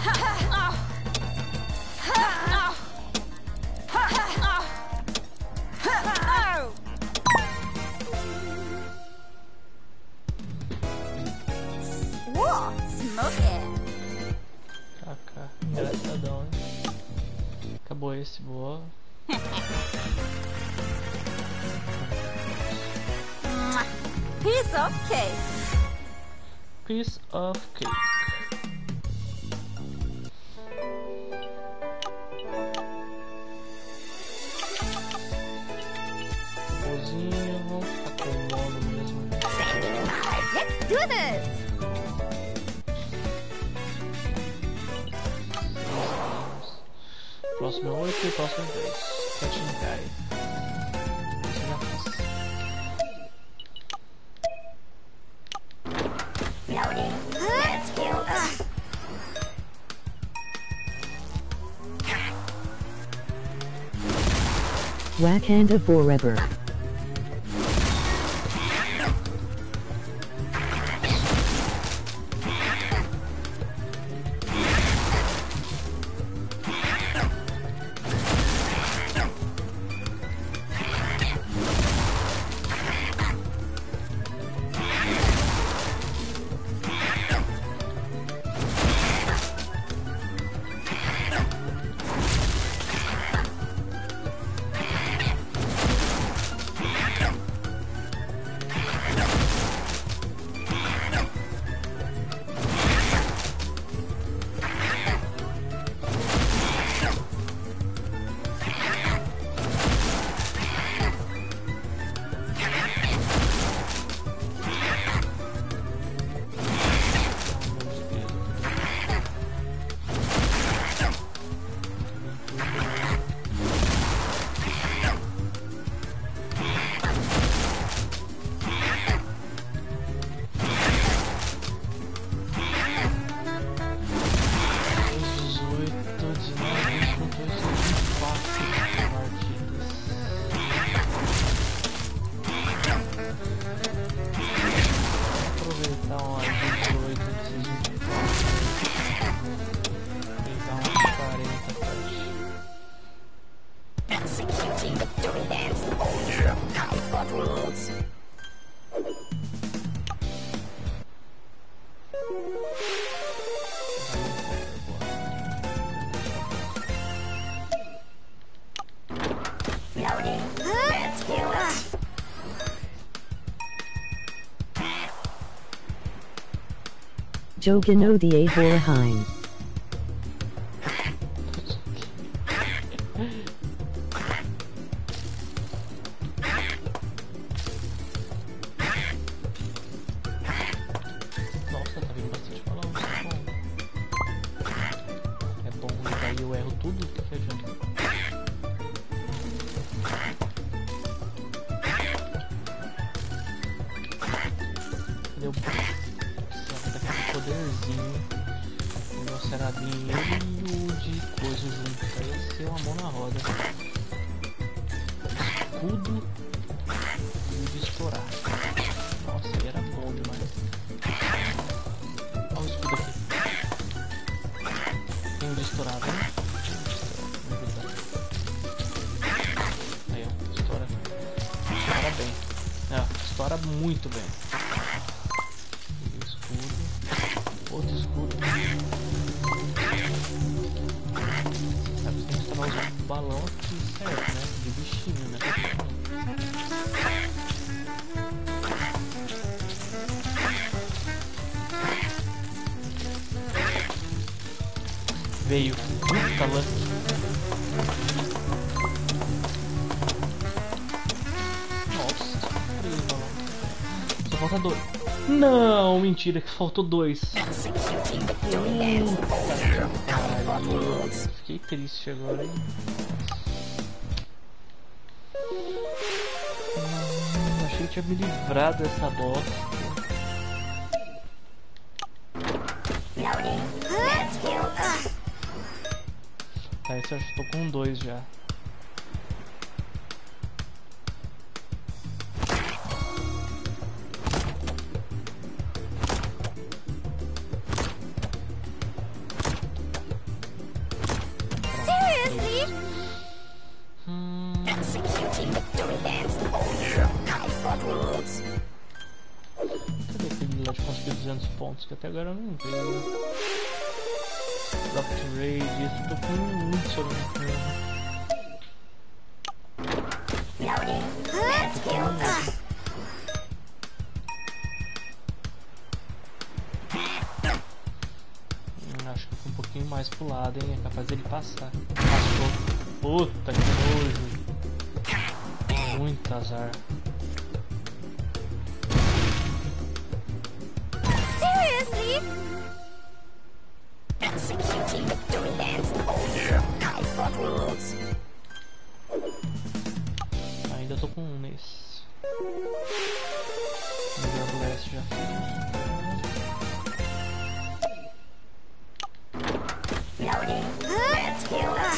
Whoa, smoke it. KK, engraçadão, hein? Acabou esse, boa. Piece of cake. Piece of cake. Cozinha, vamos ficar com o mono mesmo. Let's do this. Próximo é 8 e próximo é 10. Catching Guy. Esse eu já fiz. Let's kill. Wakanda forever. Jogano the Avorheim. Nossa, tá vindo bastante balão. É bom, daí eu erro tudo, o que adianta? Cadê o poderzinho? O meu Cerabinho e o de coisa junto. Aí ia ser uma mão na roda. Escudo e o de estourar. Nossa, aí era bom demais. Olha o escudo aqui. Tem o de estourar, né? Aí, ó. Estoura. Estoura bem. Estoura muito bem. Outro escudo. Sabe, você tem que instalar os balão aqui, certo, né? De bichinho, né? Veio. Puta lucky. Nossa, só falta 2. Não, mentira, que faltou 2. Fiquei triste agora, hein? Achei que tinha me livrado dessa bosta. Tá, esse eu já tô com 2 já. pontos, que até agora eu não veio. Rocket Raid, esse eu tô com muito, se eu não me engano. Acho que eu fui um pouquinho mais pro lado, hein? É capaz dele passar. Passou. Puta que nojo. Muito azar. Seriously? Executing victory dance. Oh yeah. Kaipod rules. Ainda tô com um nesse. Melhor do leste já. Loading. Let's kill it.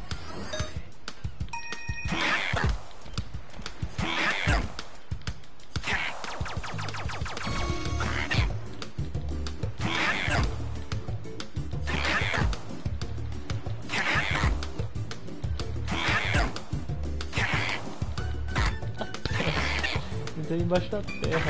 Entrei embaixo da terra.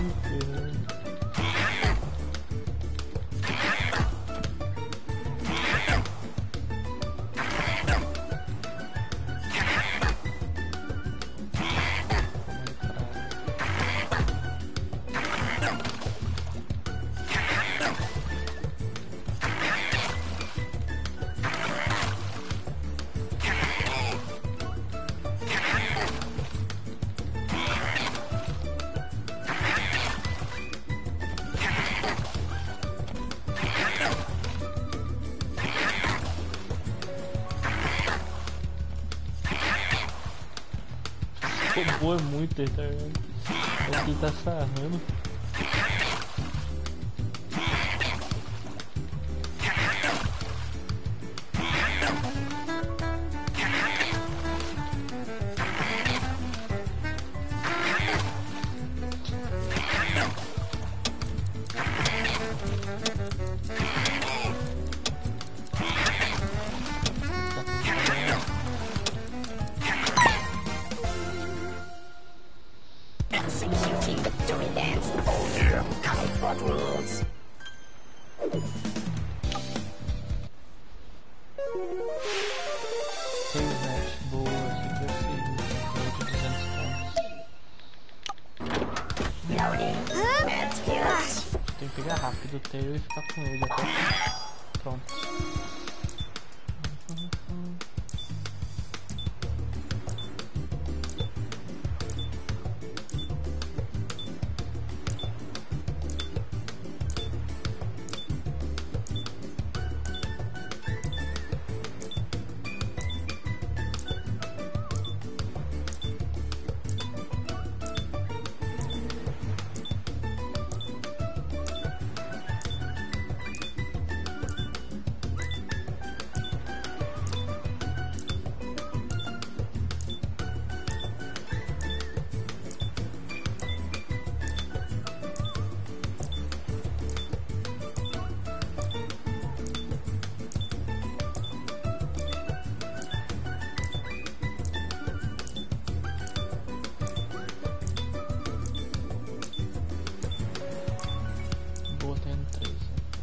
Robô é muito retardado. Aqui tá sarrando. Executing victory dance. Oh yeah. Kaipod rules. Tailnet, boa, super seguido. De 200 pontos. Loading. Let's kill it. Tem que pegar rápido o tail e ficar com ele até. Pronto. Boa, tá indo 3.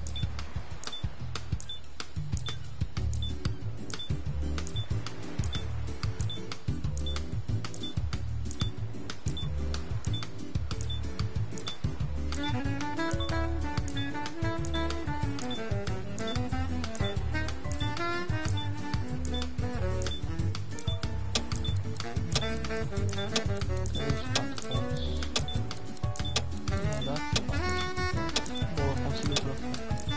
Boa, consegui trocar.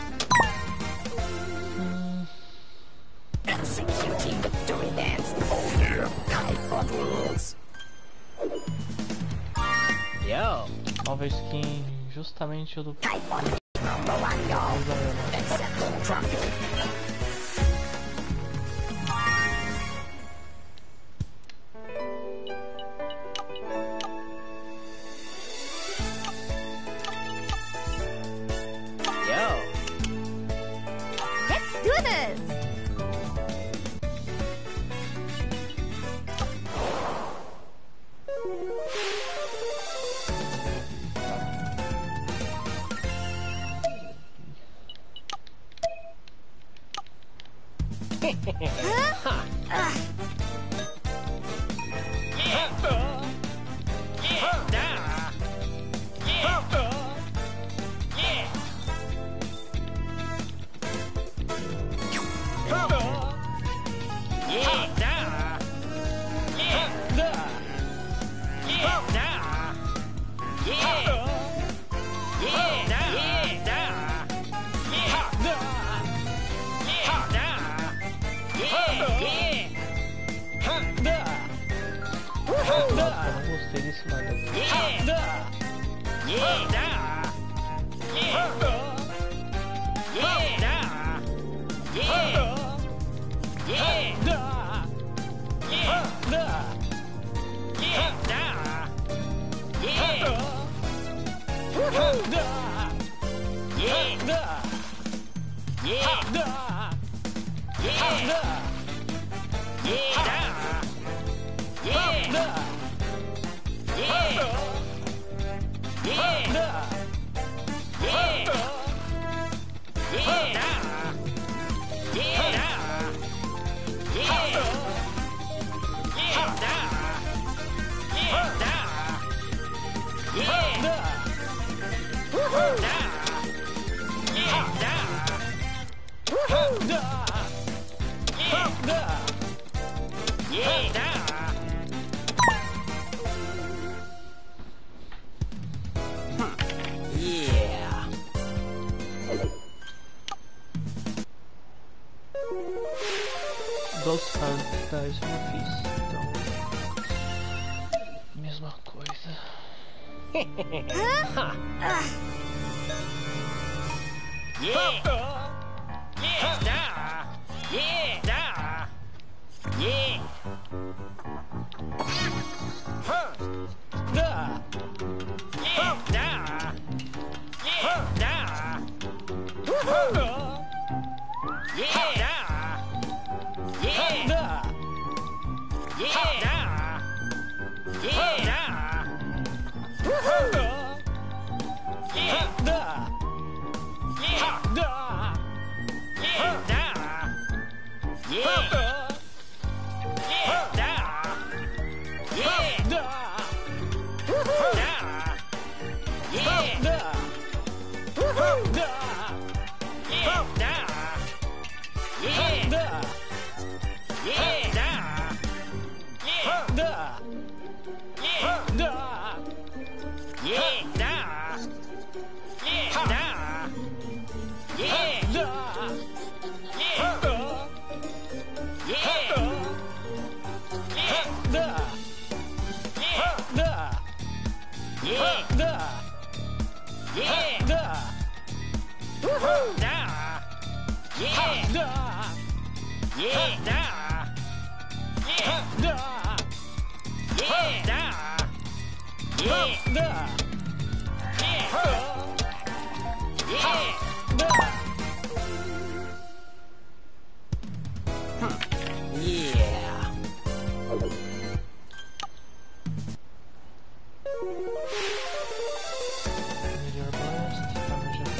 Executing victory dance. Oh yeah. Kaipod rules. Yo. Nova skin, justamente o do. Kaipod is number one, yo. Accepting trophy. Yo. Let's do this! Eu não gostei desse lado aqui. Yeah. Ghost Hunters eu não fiz, então mesma coisa. Yeah. Melhor Blast, tá, eu já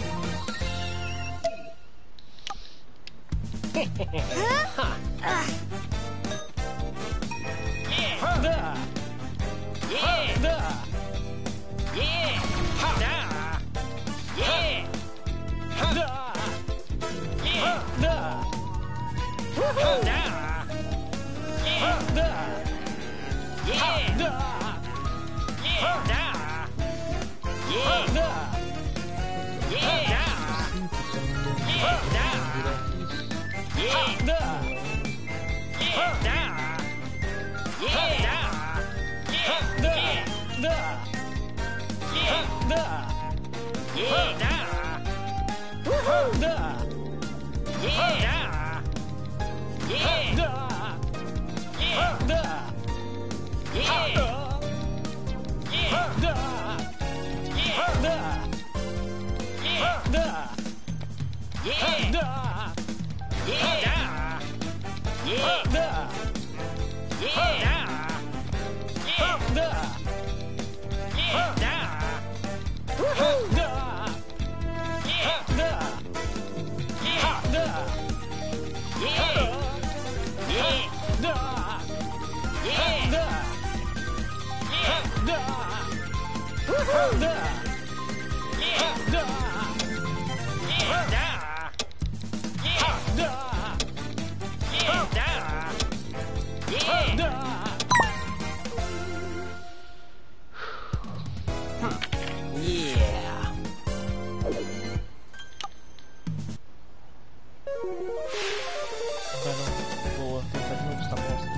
Boa, tentar de novo essa bosta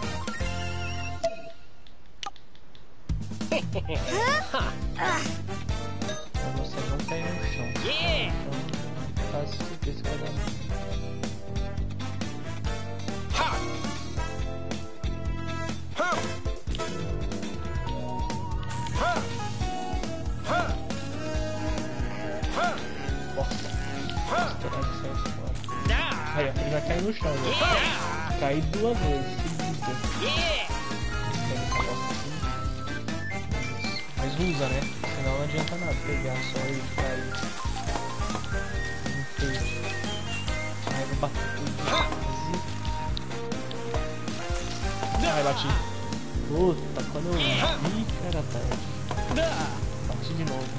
pra você não cair no chão. Então, quase certeza que vai dar. Aí, ó, ele vai cair no chão, né? Cair 2 vezes seguidas. Mas usa, né? Senão não adianta nada pegar só ele cair. Enfeite. Aí vai bater tudo. Ai, bati. Puta, quando eu vi, cara, tarde. Bati de novo.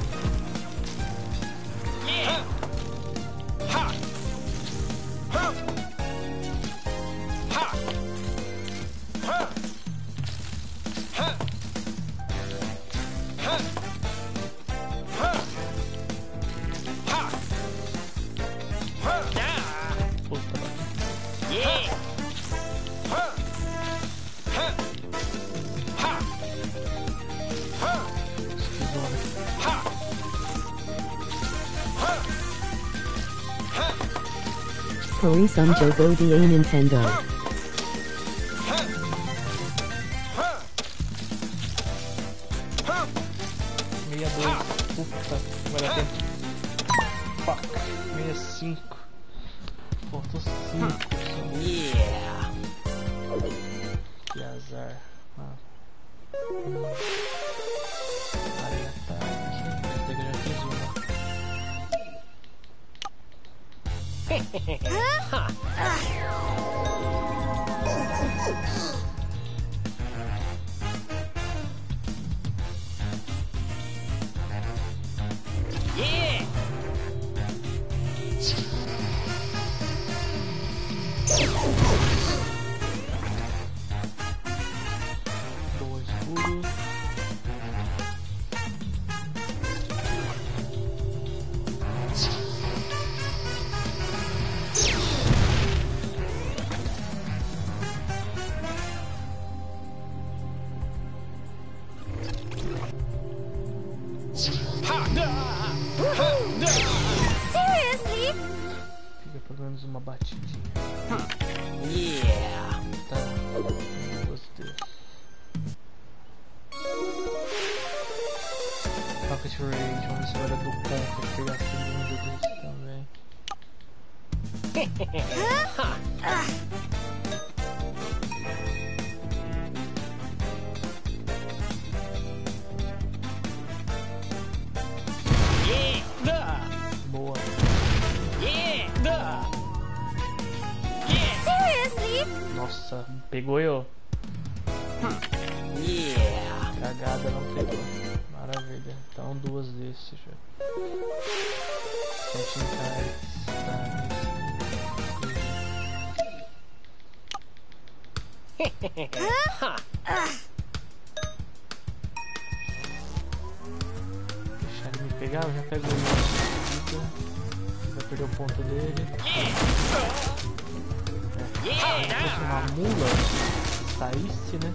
Korisum Jogo da Nintendo. Puta, vai dar tempo. Fuck, 65. Faltou 5. Yeah. Que azar. Aí ataque. Esse daqui eu já fiz uma. Yeah. Boa, escuro. Seriously? Fica pelo menos uma batidinha. Yeah. Tá. Gostei. Pocket Rage, vamos ver se agora é do Conker pegar a segunda desse também. Boa. Seriously? Nossa, pegou eu. Yeah. Cagada não pegou. Maravilha. Então 2 desses já. 7 cards. Deixar ele me pegar, eu já pego ele. Vai perder o ponto dele. Se fosse uma mula, saísse, né?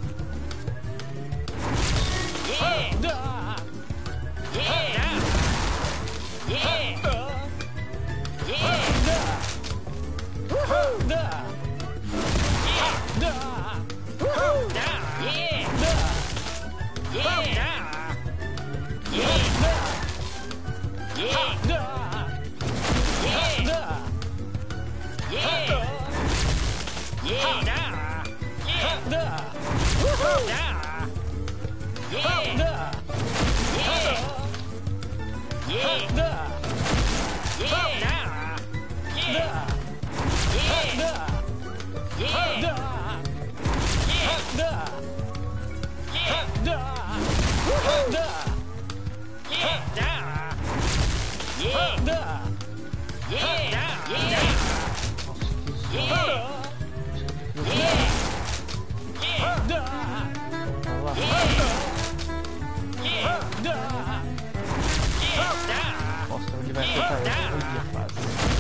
Nossa, ele vai acertar essa. Olha, quase.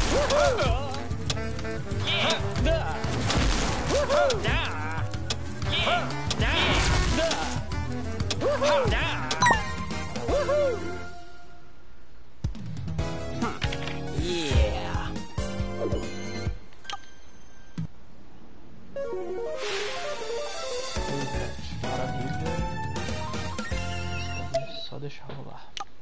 Yeah. Maravilha. Só deixar rolar.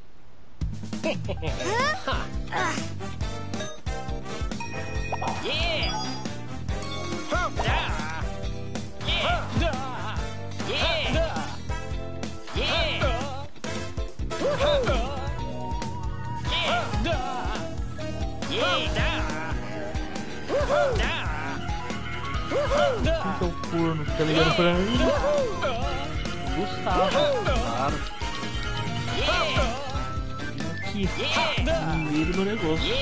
Então, corno, fica ligando pra mim. Gustavo, claro. Aqui, no meio do meu negócio.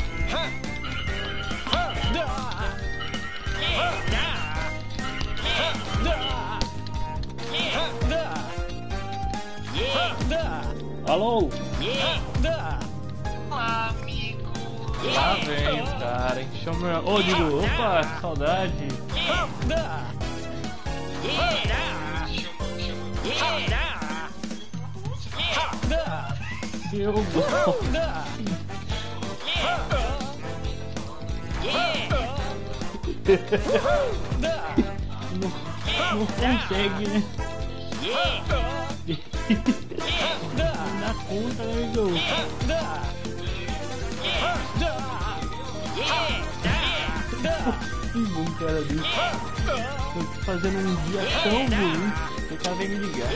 Alô? Olá, amigo. Lá vem o cara, encheu meu... Ô, Digo, opa, que saudade. Eu gosto. Não consegue, né? Na conta, né, amigo? Que bom, cara, bicho. Eu tô fazendo um dia tão ruim que o cara vem me ligar.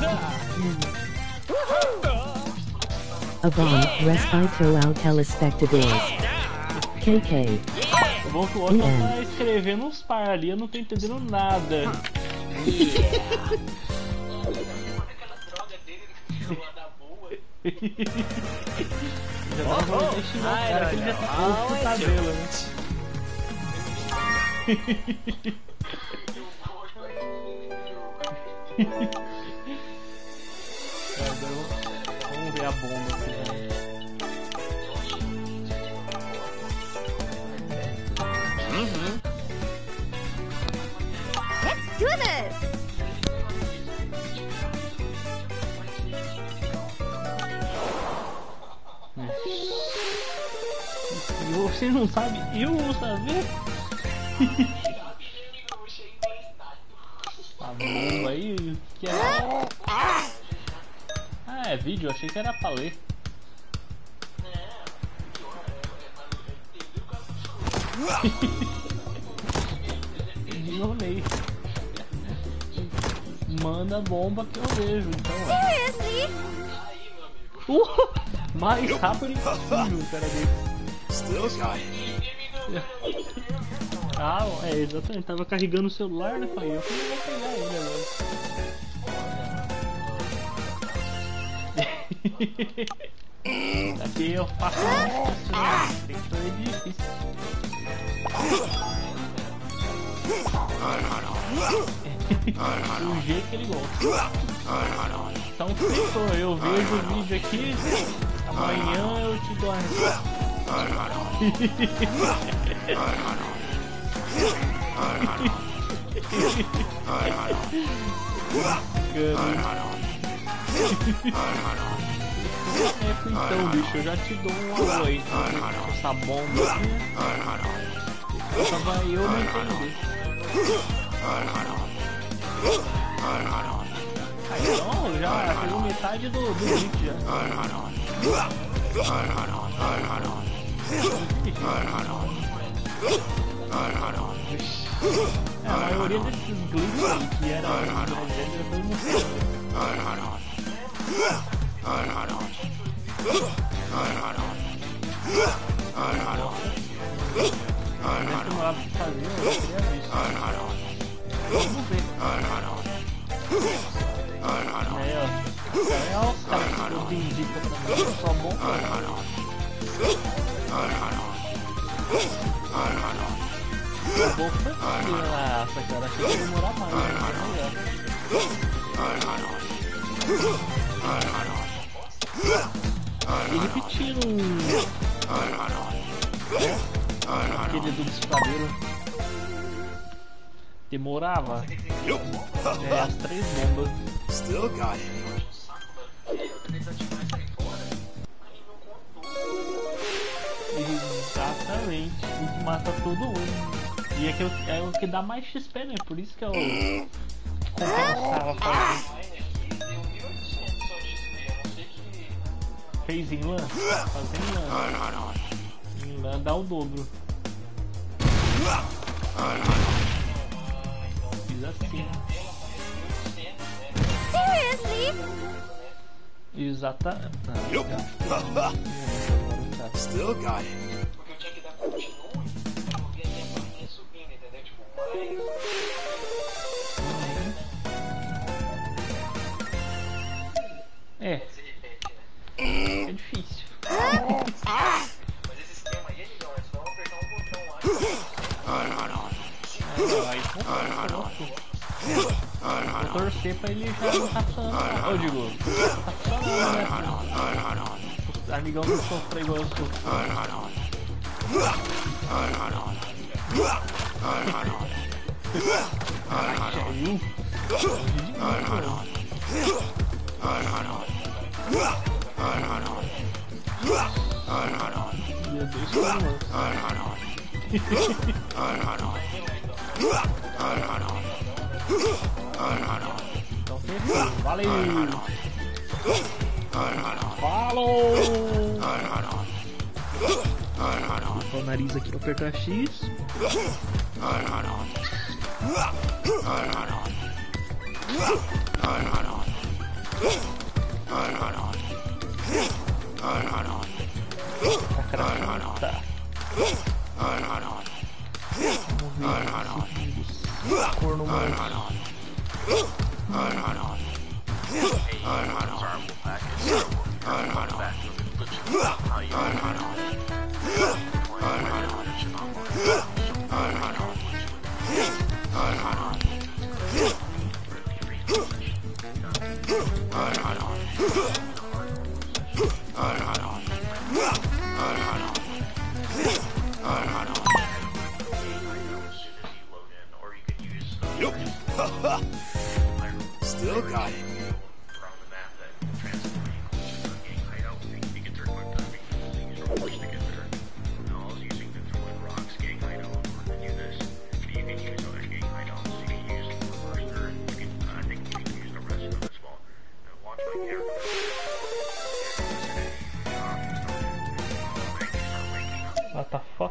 Avon, respito ao telespectadores. KK. O bom que o outro tá escrevendo uns par ali, eu não tô entendendo nada. Já dá pra investir no cara que ele já tá com o cabelo, né? Vamos ver a bomba aqui, né? Let's do this! Você não sabe, eu vou saber. A bomba aí, que é... Ah, é vídeo, achei que era pra ler. Ignorei. Manda bomba que eu vejo, então. Seriously? Mais rápido impossível, cara dele. Ah, é exatamente, tava carregando o celular, né, pai? Eu falei, eu vou pegar ele agora. Aqui eu faço isso, né? Tem que ser difícil. Do jeito que ele gosta. Então fechou, eu vejo o vídeo aqui, amanhã eu te dou a resposta. Então, bicho, eu já te dou um alô aí. Essa bomba aqui, né? Só vai eu não entender. Aí, não, já pegou metade do vídeo já. É, a maioria desses glitches aí que era mais velho, todo mundo sabe. Mas demorava pra fazer, eu queria ver. Vamos ver. Aí, ó. É os caras que eu vendi pra Só bom o gol foi nossa, cara, achei que ia demorar mais, e repetindo aquele do disparadeiro. Demorava as 3 bombas. Still got it. Exatamente, mata todo mundo. E é o que dá mais XP, né? Por isso que eu compensava fazer. Fez em LAN? Fazer em LAN. Em LAN dá o dobro. Fiz assim. Seriously? Exatamente. Still got it. Porque eu tinha que dar continue pra não ver a minha barrinha subindo, entendeu? Tipo, É se repete, né? é difícil. Mas esse esquema aí é legal, é só apertar um botão lá e Vou torcer pra ele já não tá funcionando. Ô, digo, tá funcionando, né? O amigão não sofreu igual eu sofri. Meu Deus, então fechou. Valeu! Falou! Vou o nariz aqui pra apertar X. Tá. Corno morto. Still got it. What the fuck?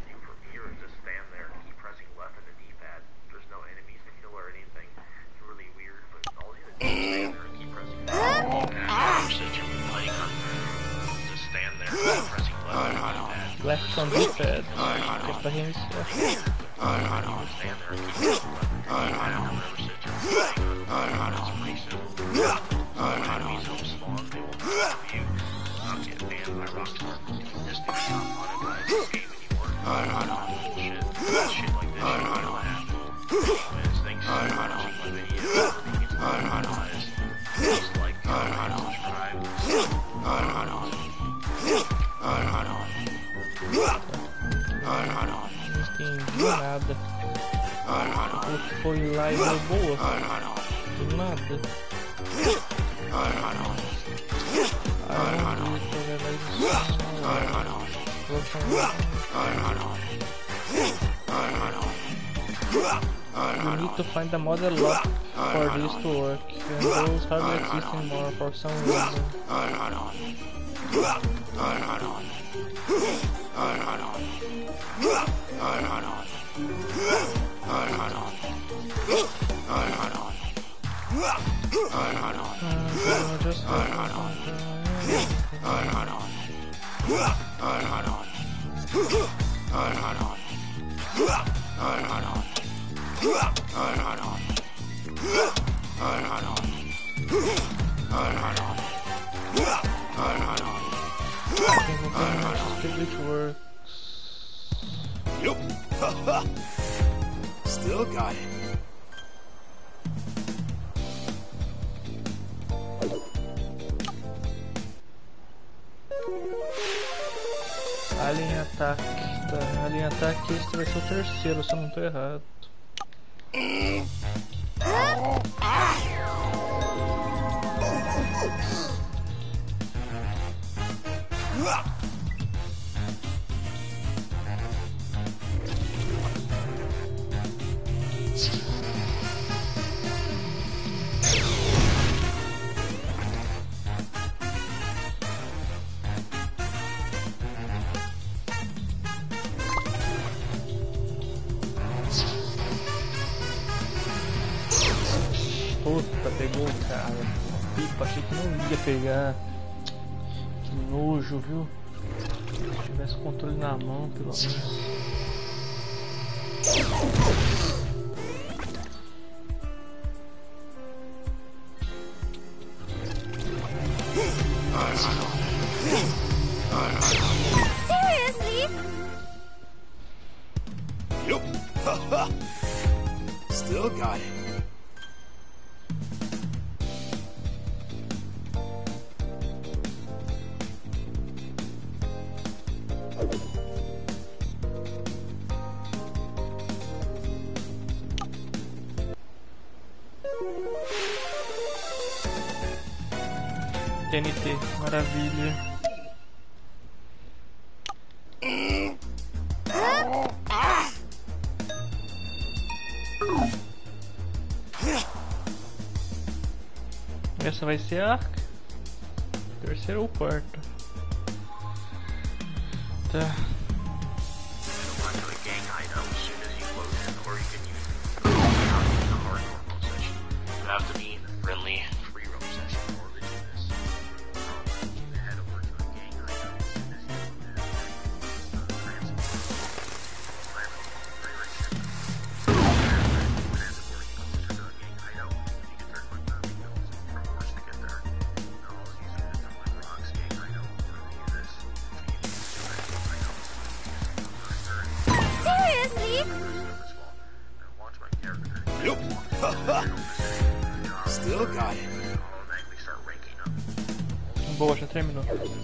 Left on the pad. Que é pra reiniciar. Não entendi nada. O foi lá e deu boa. Do nada. You need to find the mother lock for this to work, and those hardly exist anymore for some reason. Just Still got it. Alien ataque. Tá, alien ataque, esse vai ser o terceiro, se eu não tô errado. Puta, pegou o cara. Pipa, achei que não ia pegar. Que nojo, viu? Se tivesse o controle na mão, pelo menos. Seriously? Yup. Still got it. TNT, maravilha. Essa vai ser a terceira ou quarta. Tá. Still got it. Boa, já terminou.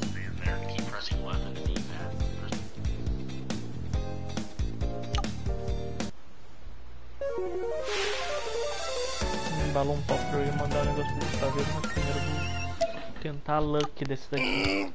Embalou um pau pra eu ir mandar um negócio pra você, tá vendo? Mas primeiro eu vou tentar a luck desse daqui.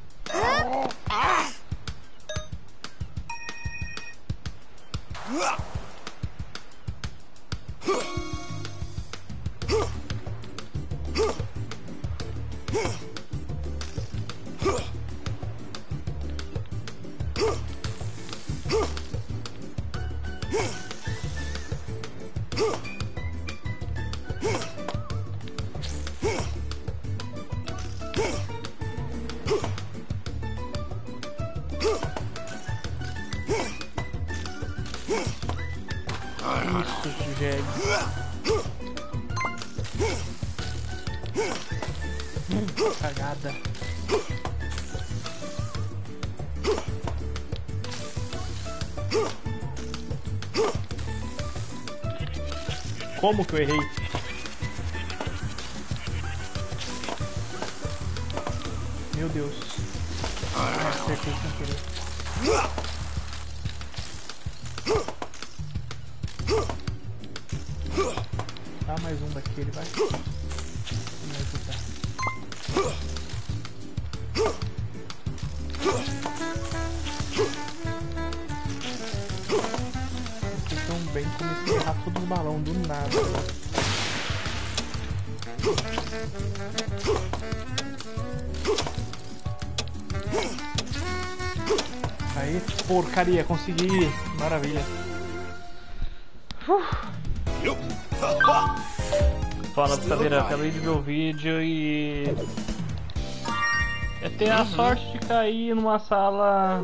Isso, jegue. Cagada. Como que eu errei? Meu Deus. Acertei sem querer. Ah, mais um daquele, vai. Vocês tão bem, comecei a errar todos os balões do nada. Aí, porcaria, consegui. Maravilha. Fala, brincadeira, acabei de ver o vídeo e... ter a sorte de cair numa sala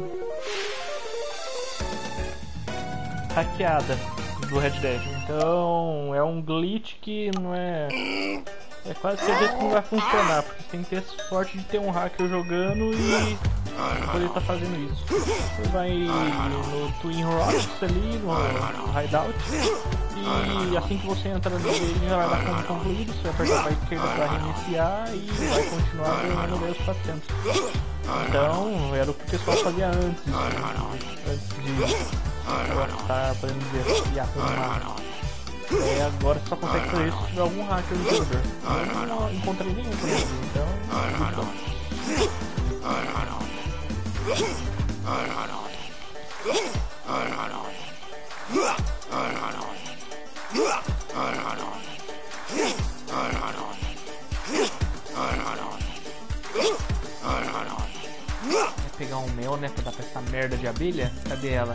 hackeada do Red Dead. Então é um glitch que não é... É quase certeza que não vai funcionar, porque você tem que ter sorte de ter um hacker jogando e pra poder estar fazendo isso. Você vai no Twin Rocks ali, no Hideout, e assim que você entra nele já vai dar como concluído, você vai apertar para a esquerda para reiniciar e vai continuar ganhando daí os 400. Então, era o que o pessoal fazia antes de estar, podemos dizer, de arrumar. Agora você só consegue fazer isso se tiver algum hacker no servidor. Eu não encontrei nenhum por aqui, então... Vai pegar um mel, né, pra dar pra essa merda de abelha? Cadê ela?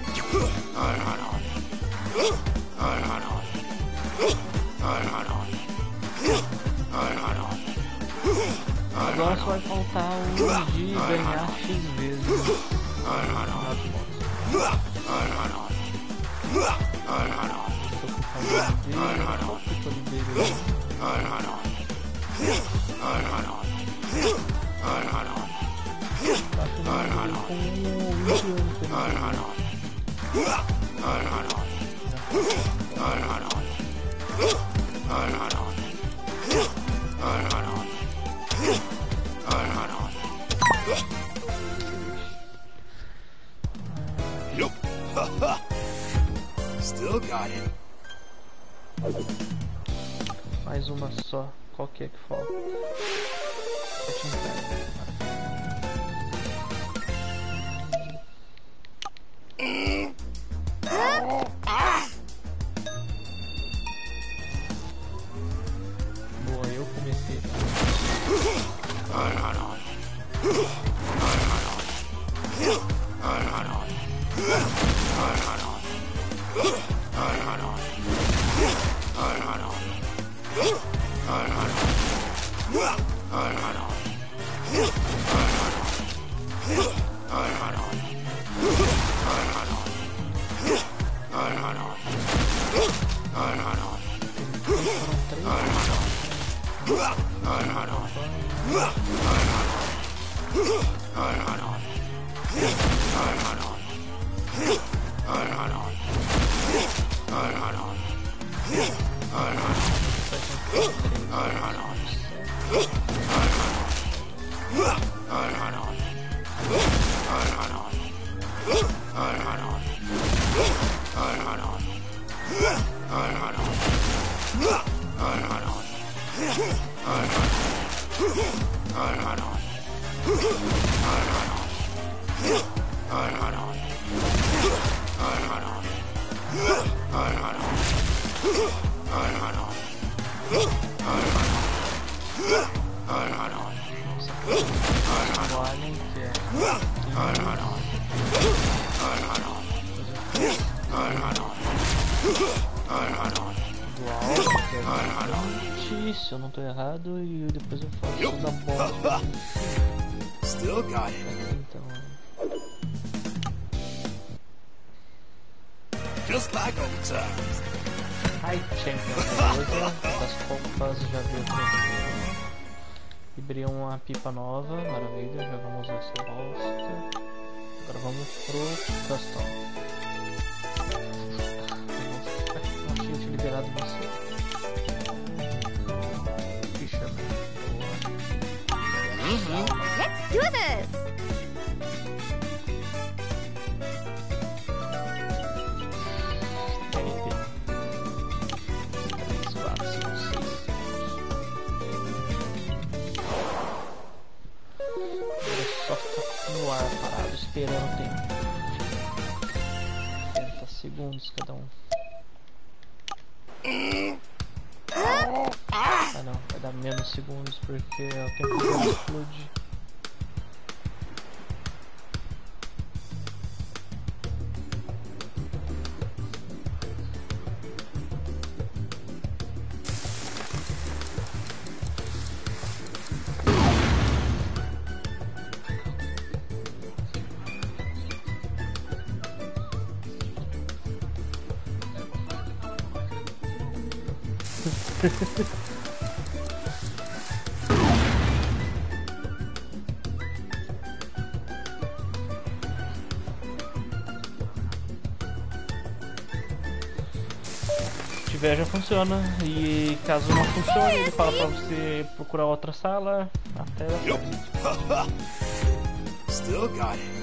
Agora só vai faltar o de ganhar X vezes. Still got it. Mais uma só. Qual que é que falta? Boa, eu comecei. Se eu não tô errado, e depois eu faço isso da bomba. Still got it. Então, Just like old times. Hi Champion, beleza? Das copas já veio tranquilo. Liberei uma pipa nova, maravilha, já vamos usar essa bosta. Agora vamos pro custom. Não tinha te liberado você. Let's do this! Só ficar no ar parado esperando o tempo. 30 segundos cada um. Ah não, vai dar menos segundos porque é o tempo que explode. Se tiver já funciona. E caso não funcione, ele fala pra você procurar outra sala até dar certo. Still got it.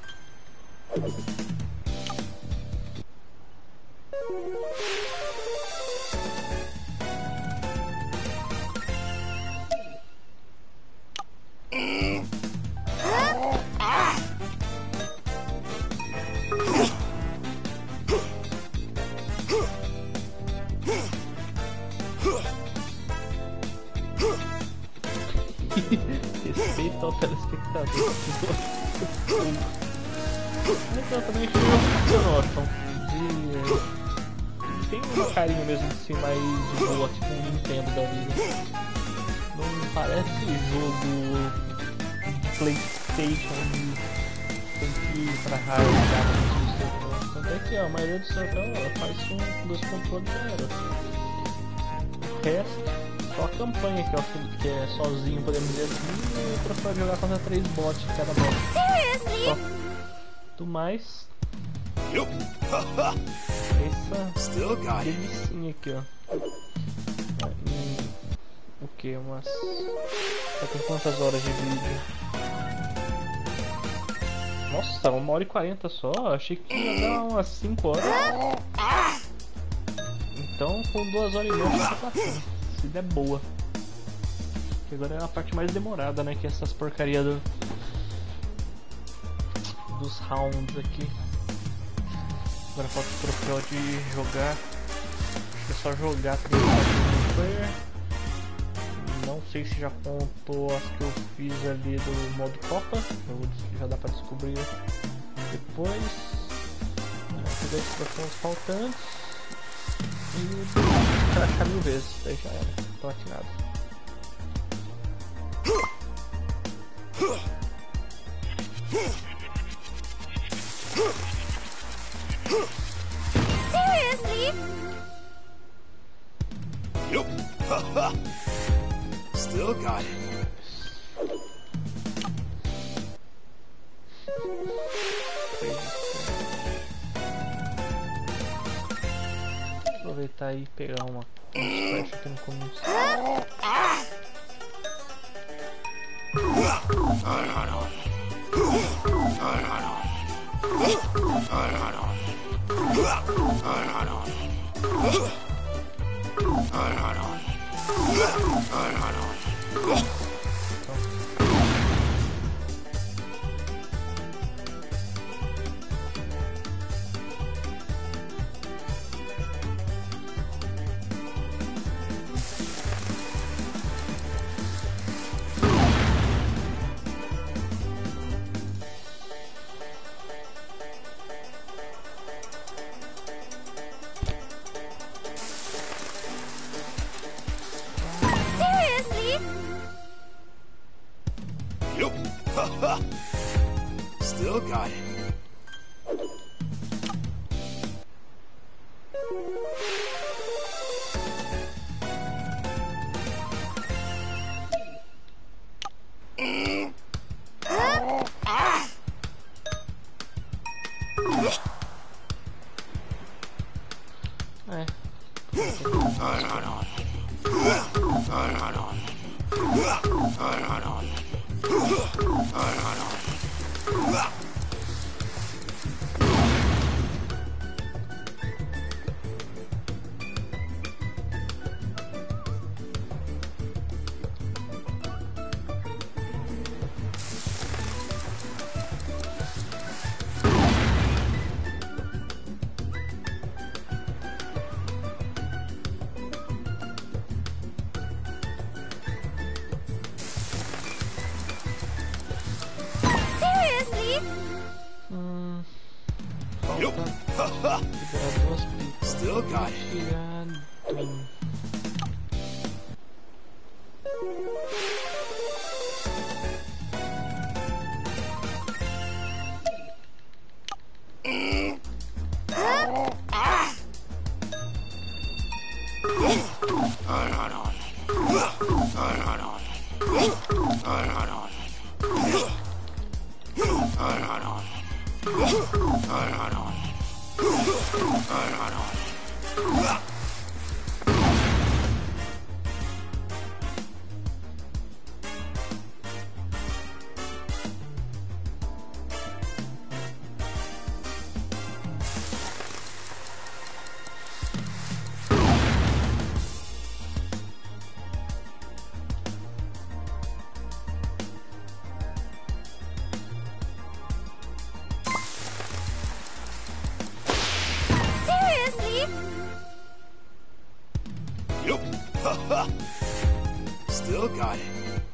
Respeito ao telespectador. Então também funcionou, tem um carinho mesmo de ser mais de boa, tipo um Nintendo da vida. Não parece jogo de PlayStation, tem que ir pra hard. Tanto é que a maioria dos troféus ela faz com 2 controles já era. O resto só a campanha que é sozinho, podemos dizer assim, e o troféu de jogar contra 3 bots de cada bot. Seriously? Do mais, Still essa got it. delicinha aqui, ó. O que? Umas. Já tem quantas horas de vídeo? Nossa, 1h40 só? Achei que ia dar umas 5 horas. Então, com 2h30 tá passando. Se der boa. Que agora é a parte mais demorada, né? Que é essas porcarias dos rounds aqui. Agora falta o troféu de jogar. Acho que é só jogar 3 player. Não sei se já contou as que eu fiz ali do modo Copa. Já dá pra descobrir depois. Pegar esses troféus faltantes. E crachar 1000 vezes. Daí já era. Platinado. Seriously? Still got it. Aproveitar e pegar uma splash aqui no começo. Seriously? Still got it. Seriously? Falta liberar 2 pipas. Still got it. Tirar Dream. Seriously? Yup. Haha. Still got it.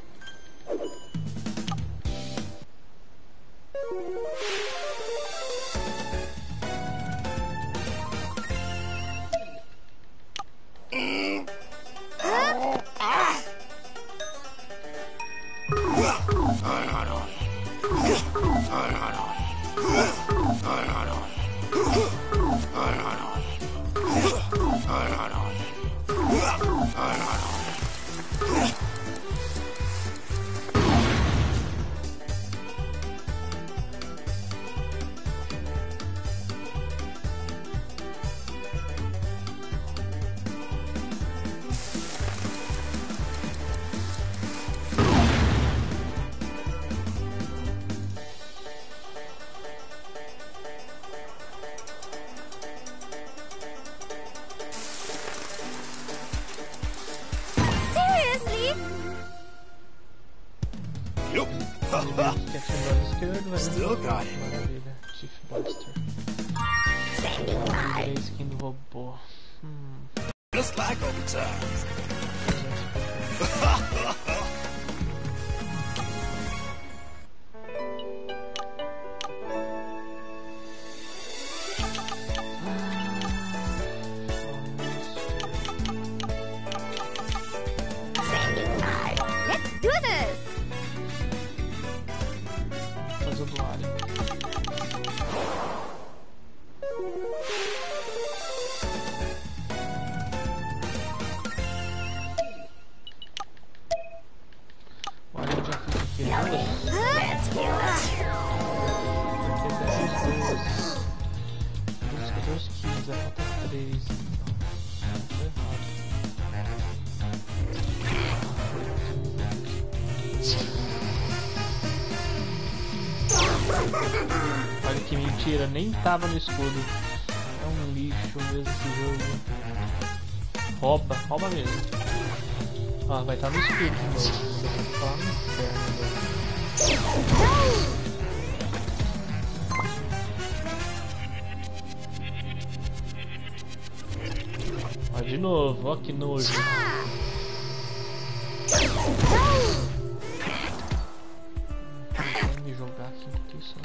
Seriously? Yup. Haha. Esquece do lado esquerdo, vai Still got it. Maravilha. Chief Buster. A skin do robô. Just like old times. Let's do this! Fazer o do Alien. O Alien já fiz aqui duas. Let's Porque 10, 12, 15, falta 3. Então, tô errado. Olha que mentira, nem tava no escudo. É um lixo mesmo esse jogo. Rouba mesmo. Ah, vai estar no escudo de novo. Vou ficar lá no inferno agora. Ó, de novo, ó que nojo. Vou me jogar aqui só.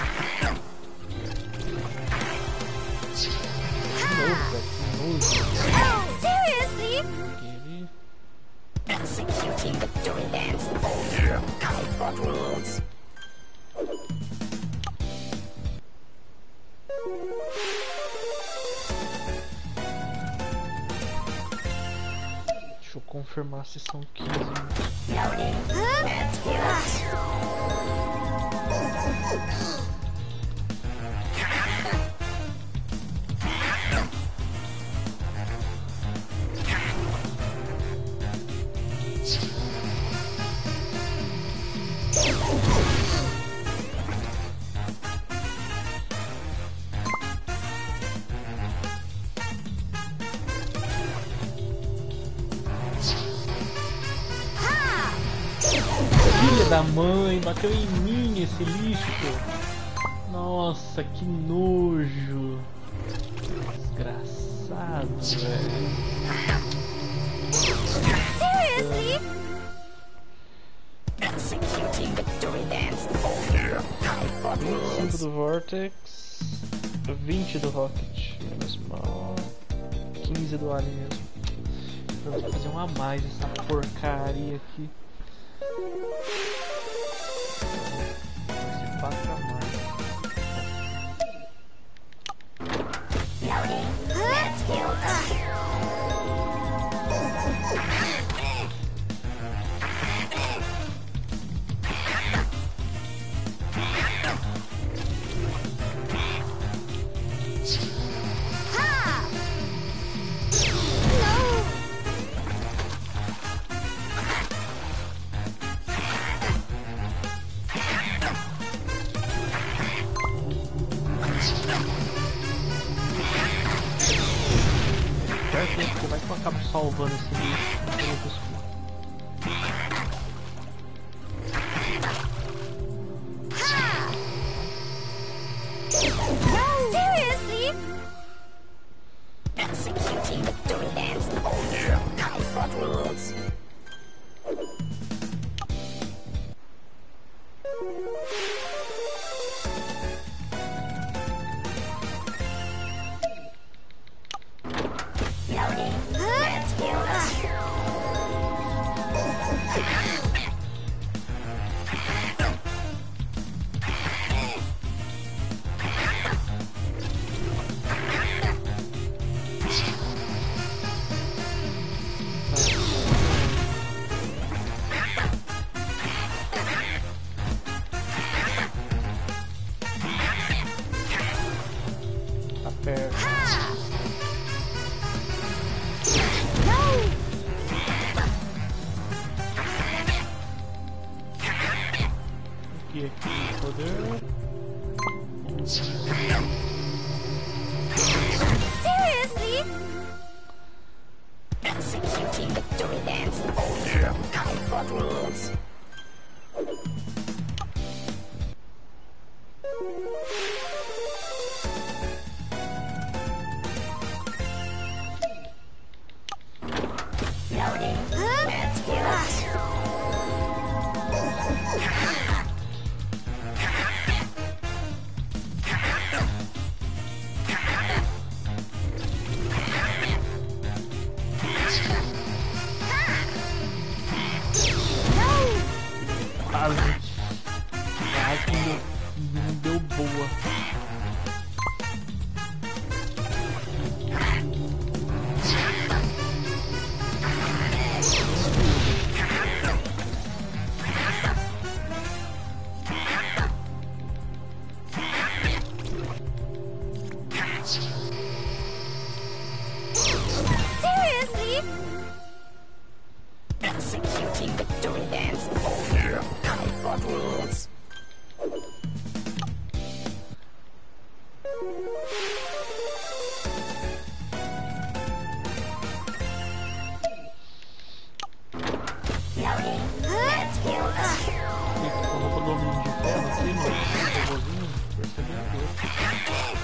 De novo, velho, que nojo. Seriously? Ele... Executing the Joy Dance. Oh yeah, comfort rules. Deixa eu confirmar se são 15 minutos. Let's do it. Filha da mãe, bateu em mim esse lixo. Nossa, que nojo. Desgraçado, velho. Seriously? Executing the Joy Dance. Oh yeah, comfort rules. 25 do Vortex, 20 do Rocket, menos mal, 15 do Alien mesmo. Eu vou fazer um a mais essa porcaria aqui. Vai ser 4 a mais. Let's do it. Ha! No! Perfeito, como é que eu acabo salvando esse lixo? Não tem outro escudo. Seriously? executing victory dance. Oh yeah, comfort rules. Loading. Let's kill us. Tá perto. Aqui, poder. Seriously? Executing victory dance. Oh yeah, comfort rules. Loading. Let's kill us. Quase não deu boa. Seriously? Executing victory dance. Oh yeah, comfort rules. Loading. Let's kill us. Quando eu domínio de ferro aqui no robozinho, percebeu?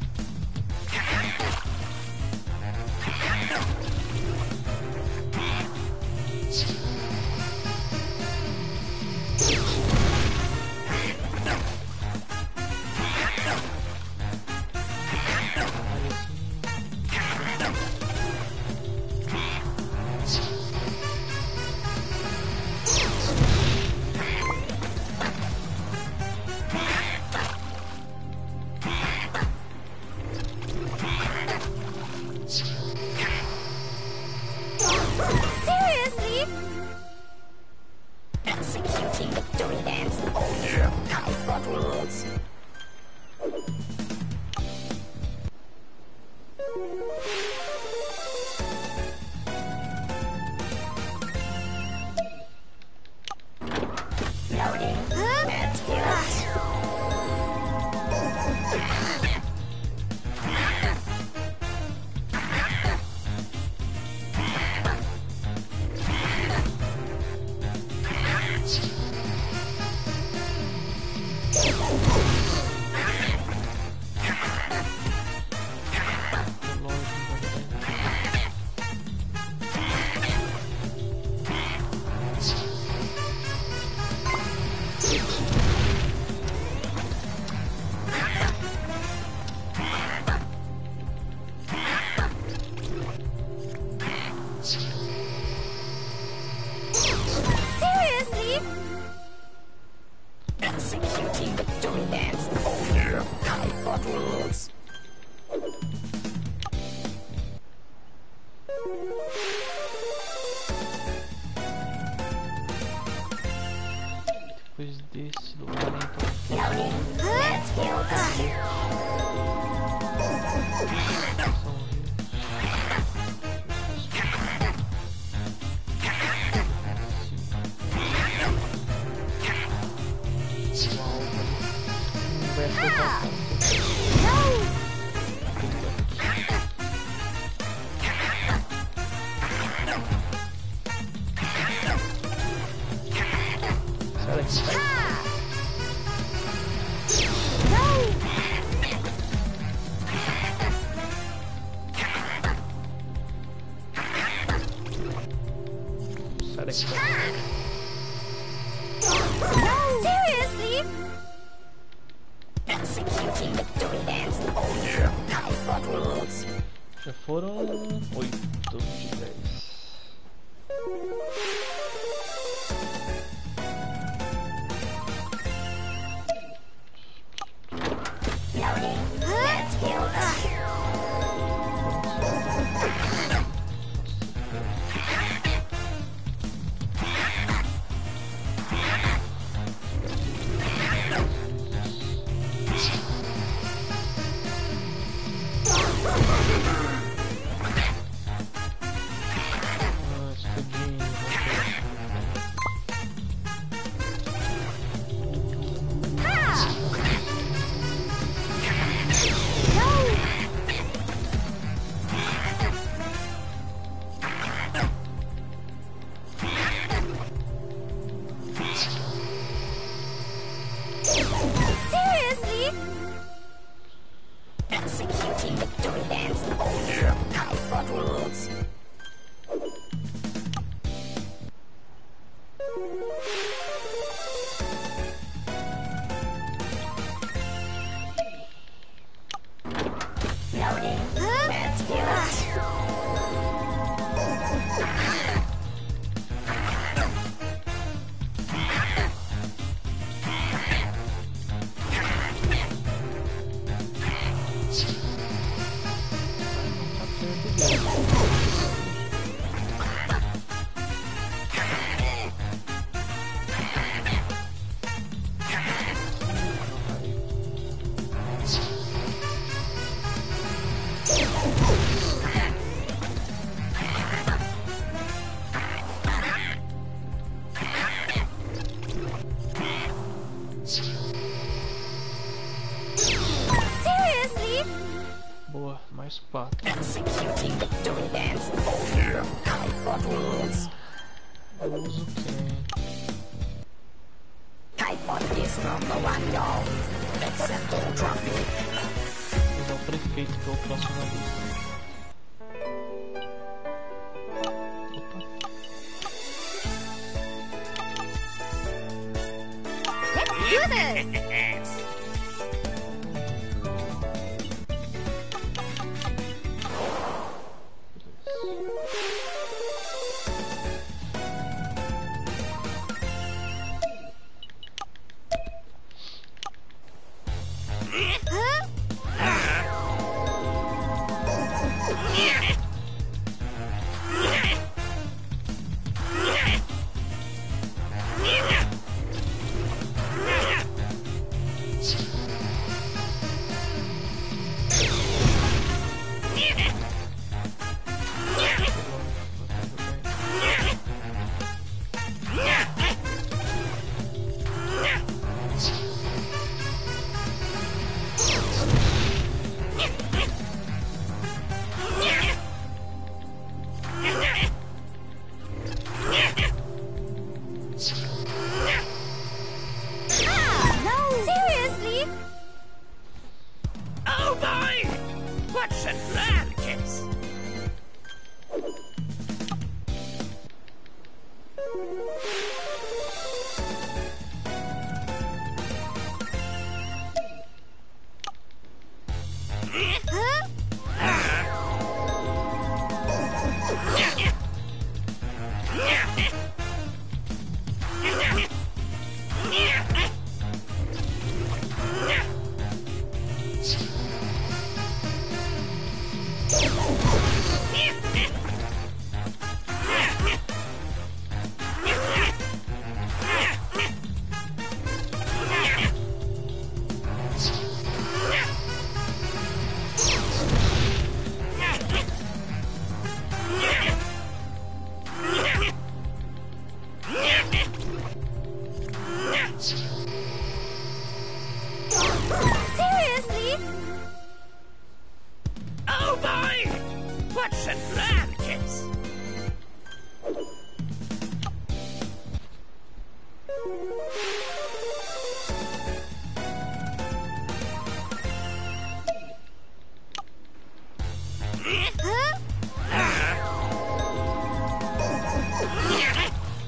Seriously? Executing victory dance. Oh yeah, comfort rules. Loading. Let's kill us. Sai daqui. Seriously? Executing the dirty dance. Oh yeah. Kaifot rules. Já foram 8 de 10. Loading. Let's go. Seriously? Executing the dirty dance. Oh yeah. Kaifot rules. Loading. Let's go. Seriously? Boa, mais 4. Executing the dirty dance. Oh yeah. Kaifot rules. Eu uso quem? Kaifot is number one, y'all. Accept the trophy. Vou usar o prefeito que é o próximo na lista. Let's do this! Huh? Ah, no! Seriously? Oh boy! What's a plan, kids? Huh? Seriously? Oh boy! What's a plan, kids? Huh?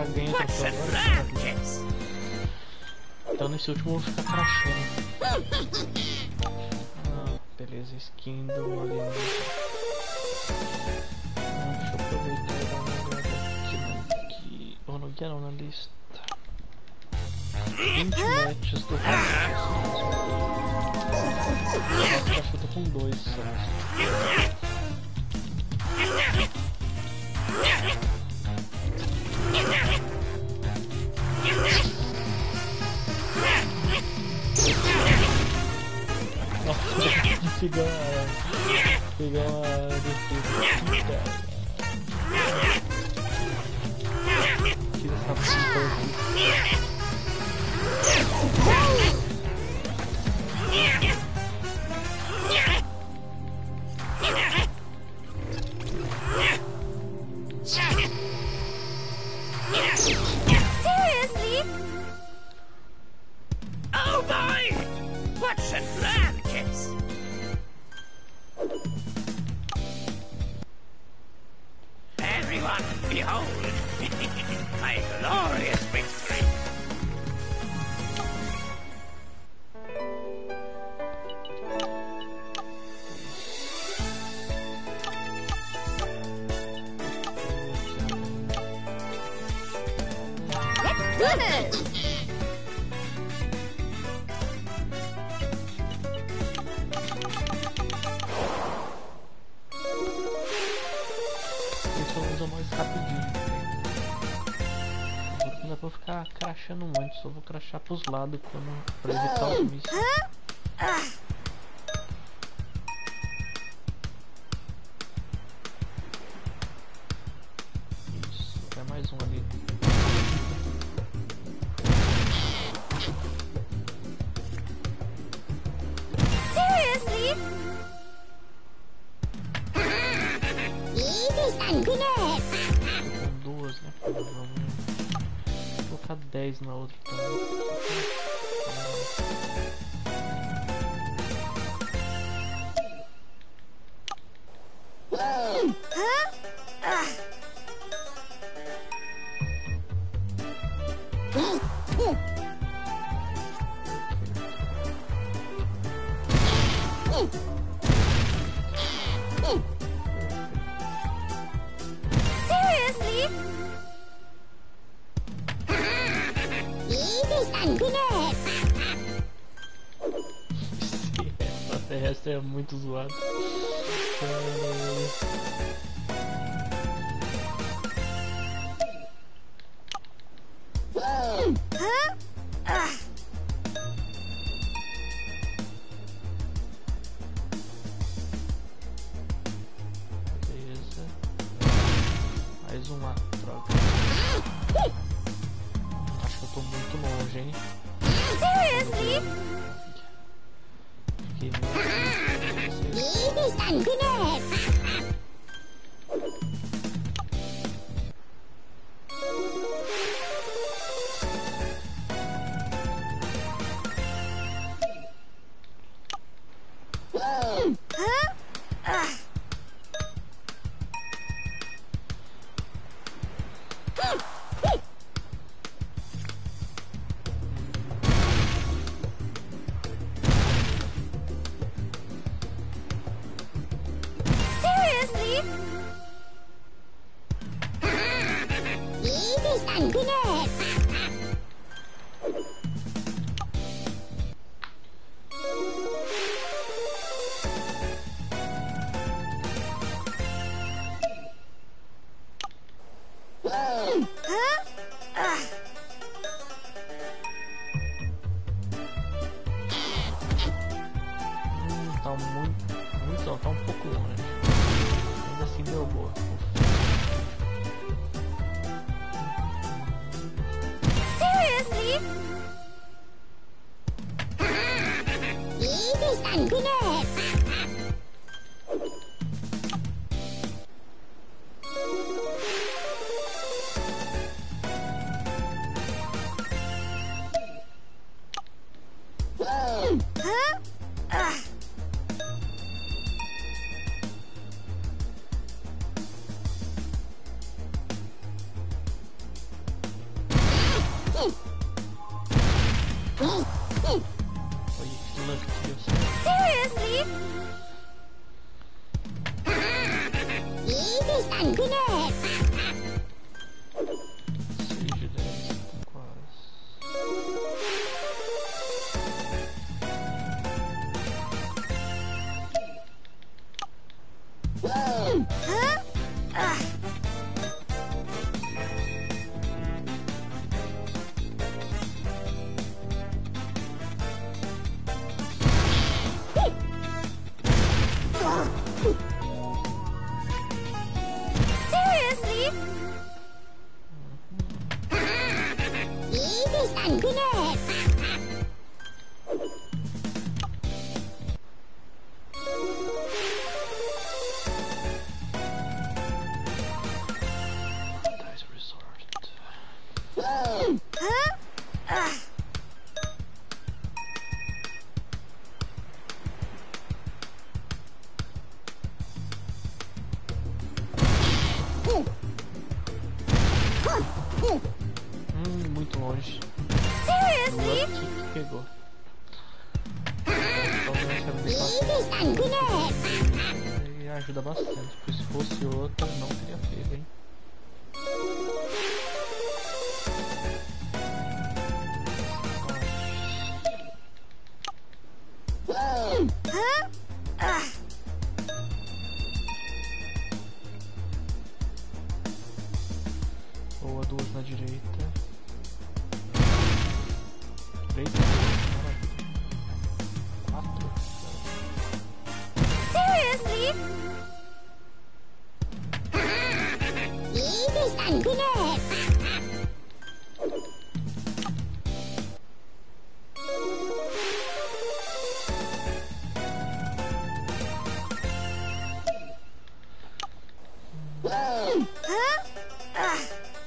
ganha Watch troféu and agora. learn, kids. Então nesse último eu vou ficar crachando. Beleza, skin do alienígena. Deixa eu aproveitar e dar uma olhada aqui. Ou no guia não, na lista. 20 matches do Ratchet. Nossa, acho que eu tô com 2 só. Nossa, pegar uma defesa. Tira essa puta aqui. Seriously? Oh boy! Watch and learn, kids. Everyone, behold my glorious victory. Let's do this! Esse eu uso mais rapidinho. Agora não dá pra ficar crachando muito, só vou crachar pros lados pra evitar o miss. Isso, tem mais um ali. Seriously? Tô com 2, né? Provavelmente. Vou colocar 10 na outra também. Seriously? Essa terrestre é muito zoada. Beleza. Mais uma troca. Acho que eu tô muito longe, hein? Seriously? Fiquei muito. Seriously? Tá muito, tá um pouco longe. Ainda assim deu boa. Oi, que luck que eu sei. Seriously? Easy and grenade. Seja 10, quase. Huh? Seriously? Easy and grenade. Dice Resort. Huh? Muito longe. Seriously? Lucky que pegou. Talvez Easy and grenade. e ajuda bastante, porque se fosse outra não teria pego, hein? Huh? Boa, duas na direita. Direita, quatro. Seriously? Easy and grenade. Huh?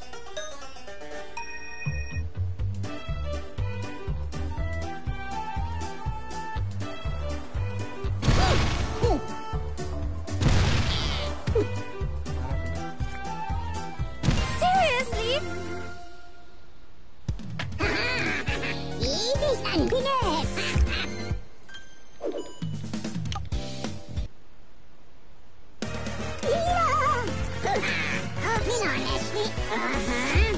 Seriously? Easy and grenade. Hoping honestly. Uh-huh.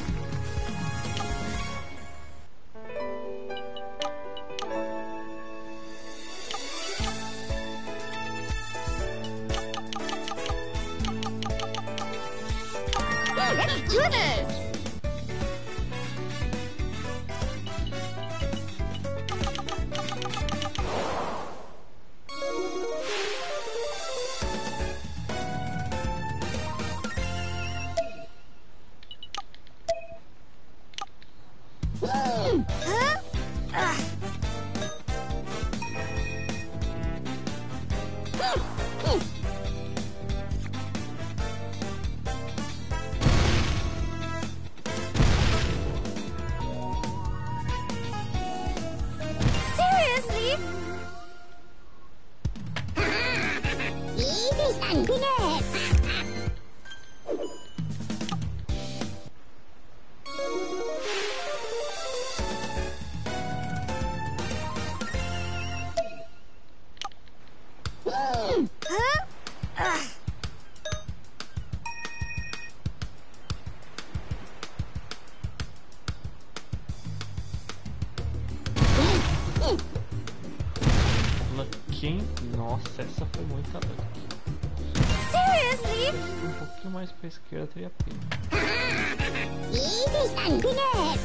Let's do this! Huh? Seriously? Easy and grenade. Huh? Lucky. Nossa, essa foi muita lucky. Seriously? Um pouquinho mais pra esquerda teria pego. Easy and grenade.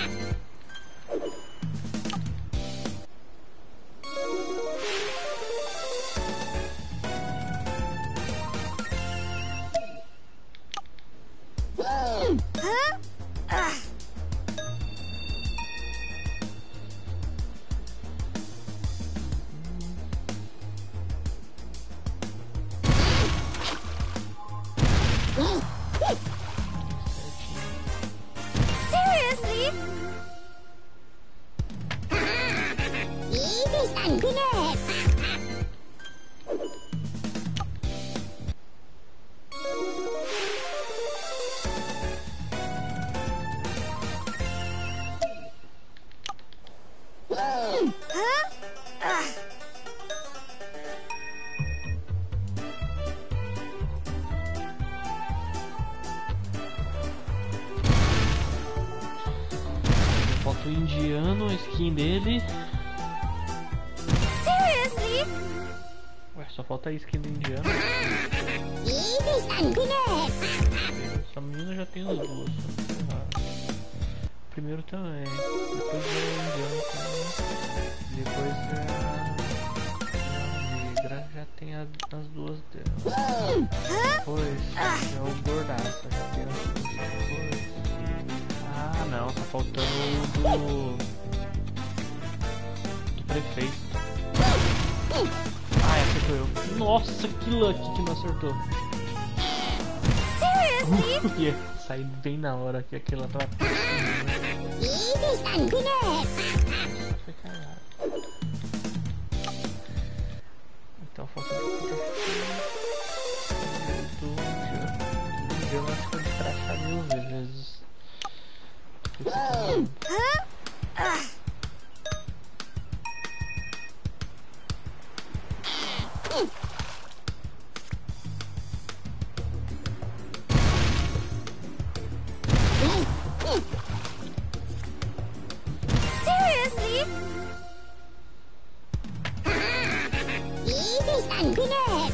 Huh? Seriously? Easy and grenade. do indiano, a skin dele. Seriously? Ué, só falta a skin do indiano. Easy sanguinate. Essa menina já tem as duas. Primeiro também. Depois é o indiano também. Depois é a negra. Já tem as duas dela. Depois é o gordaço. Já tem as duas. Depois... Ah não, tá faltando o do prefeito. Ah, acertou eu. Nossa, que lucky que não acertou. Seriously? Ia sair bem na hora que aquilo tava Easy sanguinate. foi cagado. Então falta do eu acho que eu descrachar 1000 vezes. Seriously? Easy sanguinate.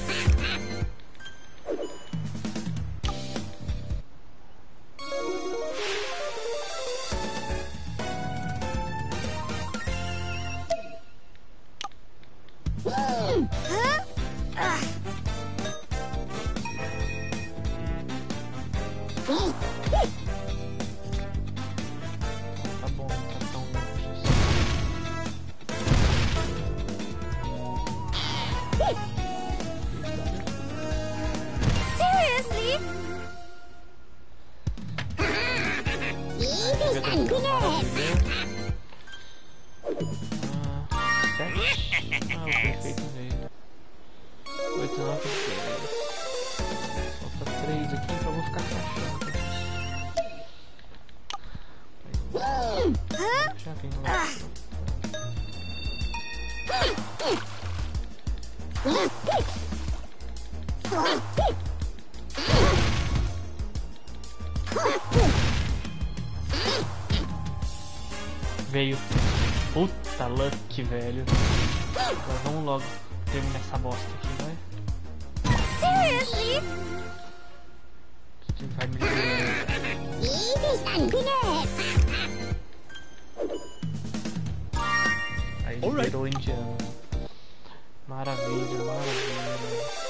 Tá bom, não tá tão longe assim. Seriously? Easy sanguinate. 7? Ah, o perfeito veio. 8, 9, 10. Falta 3 aqui, então eu vou ficar crachando. Já vem lá. Veio. Puta luck, velho. Agora vamos logo terminar essa bosta aqui, vai. Seriously? Que vai me liberar. Easy sanguinate. Aí liberou o indiano. Maravilha, maravilha.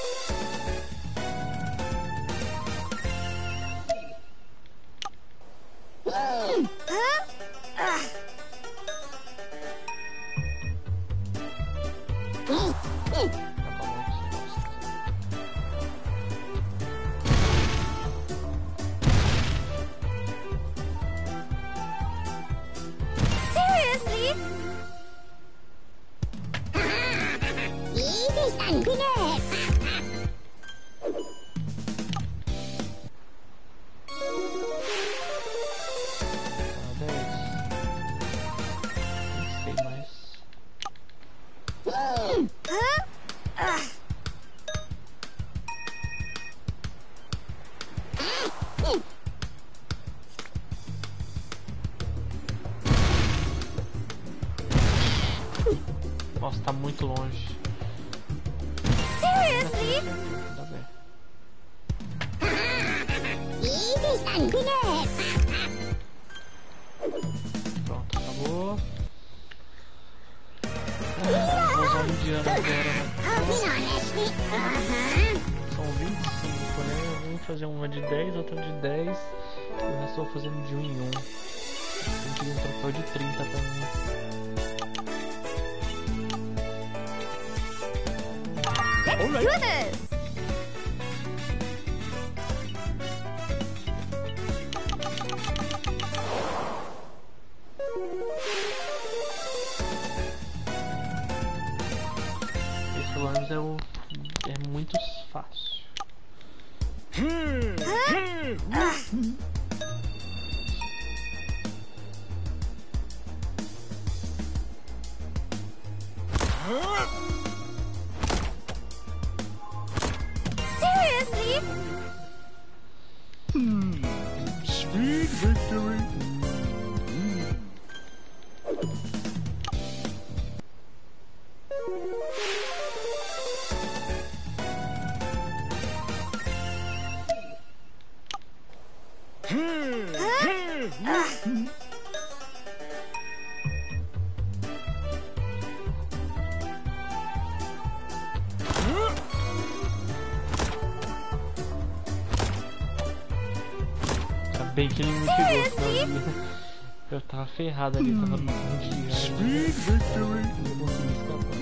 Seriously? Easy sanguinate. Tá 10. Nem sei mais. Nossa, tá muito longe. Seriously? Ainda bem. Easy sanguinate. Pronto, acabou. Vou usar o indiano agora, né? Honestly. São 25, né? Vamos fazer uma de 10, outra de 10. E o resto eu vou fazendo de 1 em 1. Tem um troféu de 30 também. Let's do this. Esse pelo menos é muito fácil. Seriously? Sweet victory. Ainda bem que ele não me pegou, senão eu tava ferrado ali, tava muito ligado. Eu não consegui escapar.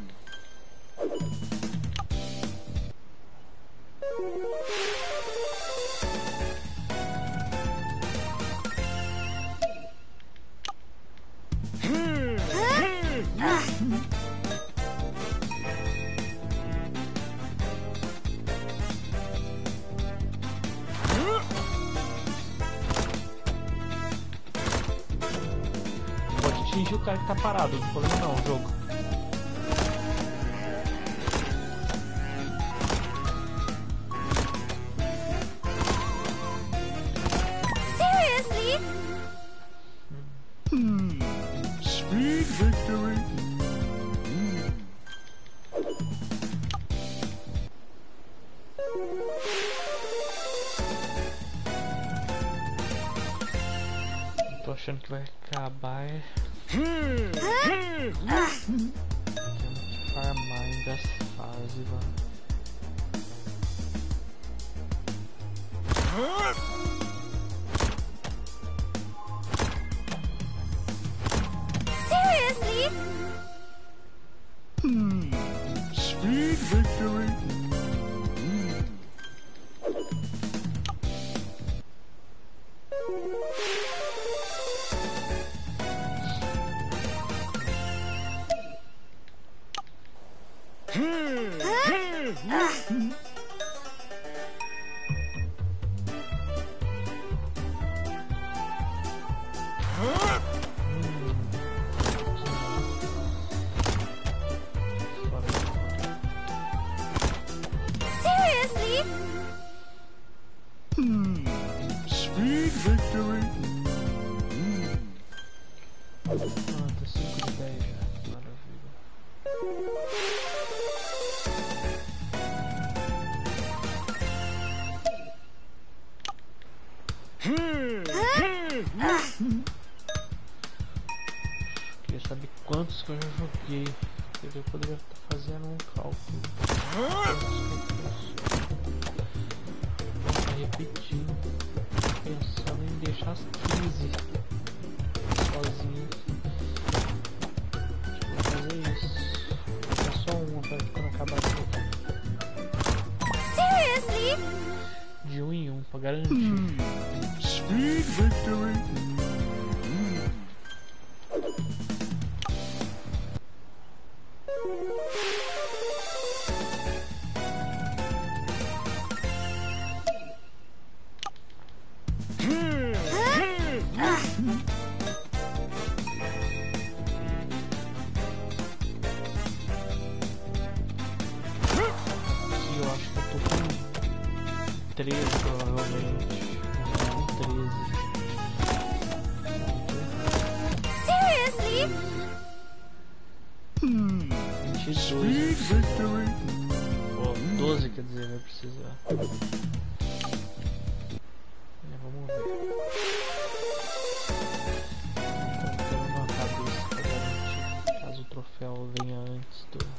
Pode atingir o cara que tá parado, não tem problema não, o jogo. Seriously? Speed victory. Tô achando que vai acabar. Farmar ainda as fases lá. Seriously? Speed victory. Seriously? Speed victory. Ah, tá 5 de 10 já. Maravilha. Queria saber quantos que eu já joguei. Porque eu poderia estar fazendo um cálculo. Vou estar repetindo. Pensando em deixar as 15 sozinhas. Acho que vou fazer isso. É só uma para quando acabar aqui. Seriously? De 1 em 1 para garantir. Speed victory. Aqui eu acho que eu tô com 13 provavelmente. Com 13. Seriously? 22. Speed victory. Ó, 12 quer dizer, vai precisar. Vamos ver. Colocando na cabeça pra garantir, caso o troféu venha antes do.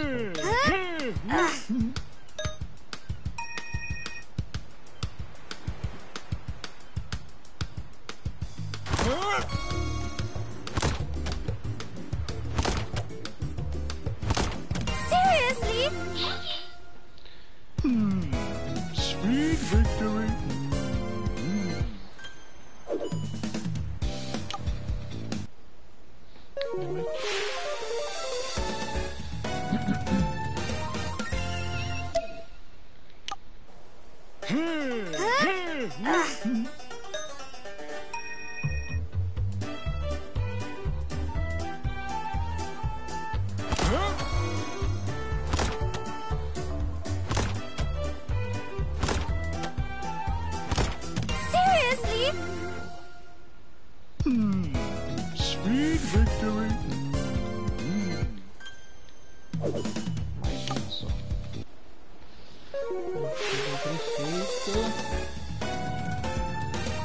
Seriously? Speed victory. Seriously? Speed victory. Mais um só. O prefeito.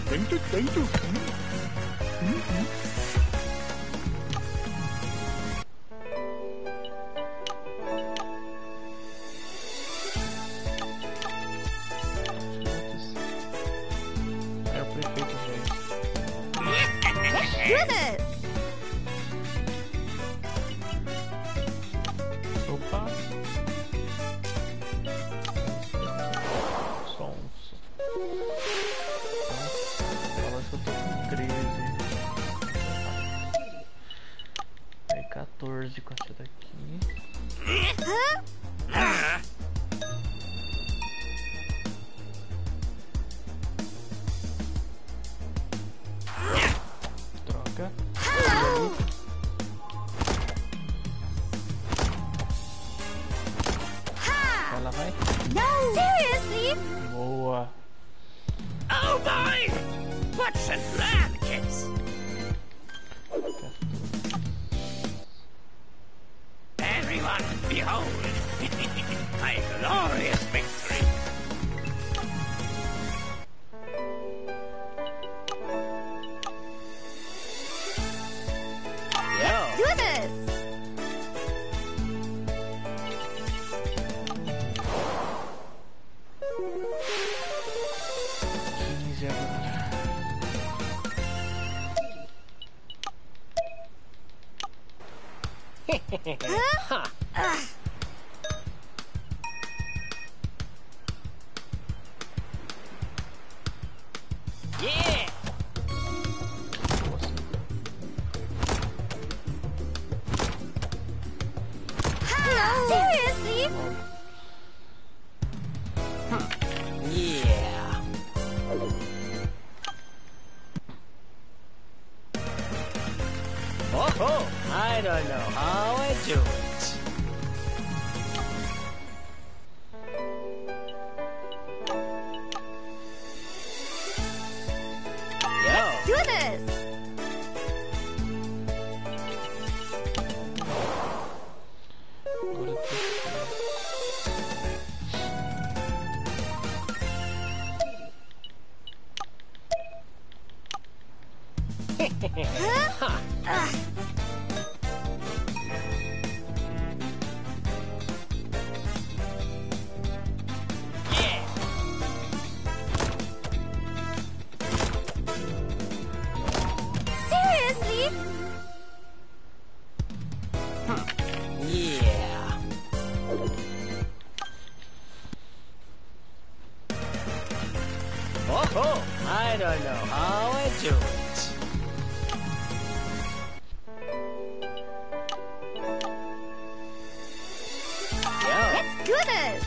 Dentro. É o prefeito, gente. Let's do this! Opa. Só um. Então, acho que eu tô com 13. Aí 14 com essa daqui. Troca. Ela vai. No! Seriously? Boa. Oh boy! Watch and learn, kids. Everyone, behold my glorious victory. Yo. Do this! Agora. Yeah. No! Seriously? Yeah. Oh, I don't know how I do it. Yo. Do this! Agora Yeah. Seriously? Yeah. Oh, I don't know how I do it. Yo. Let's do this!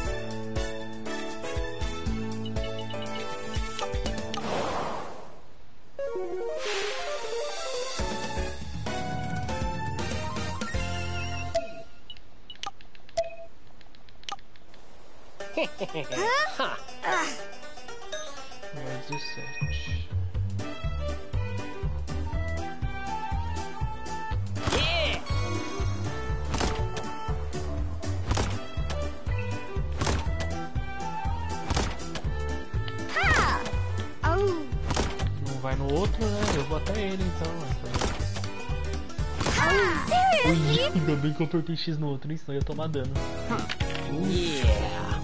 mais 17. Yeah. Ha! Oh! Não vai no outro, né? Eu vou até ele então. Oh! Seriously? Ainda bem que eu apertei X no outro, senão eu ia tomar dano. Yeah.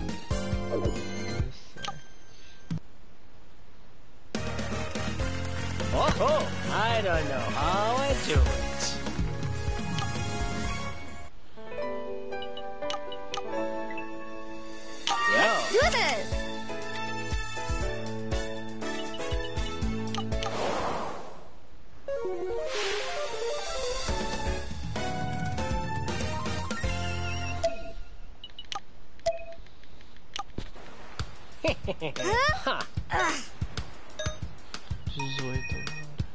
Oh, I don't know how I do it. Yo. Do this! Huh? 18 agora.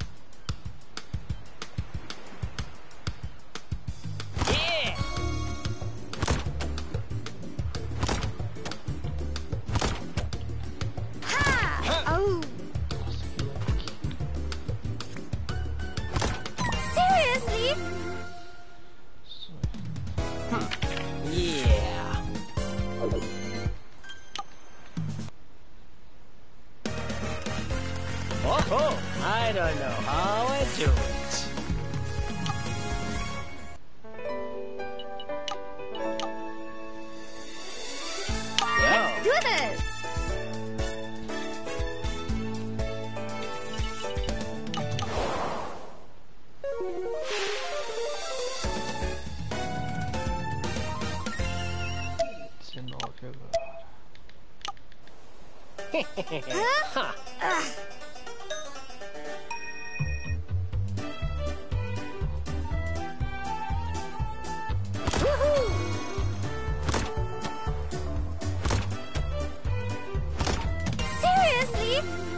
Yeah. Ha! Oh! Nossa, que leque. Seriously? Yeah. Oh, I don't know how I do it. Let's do this! Huh? Seriously?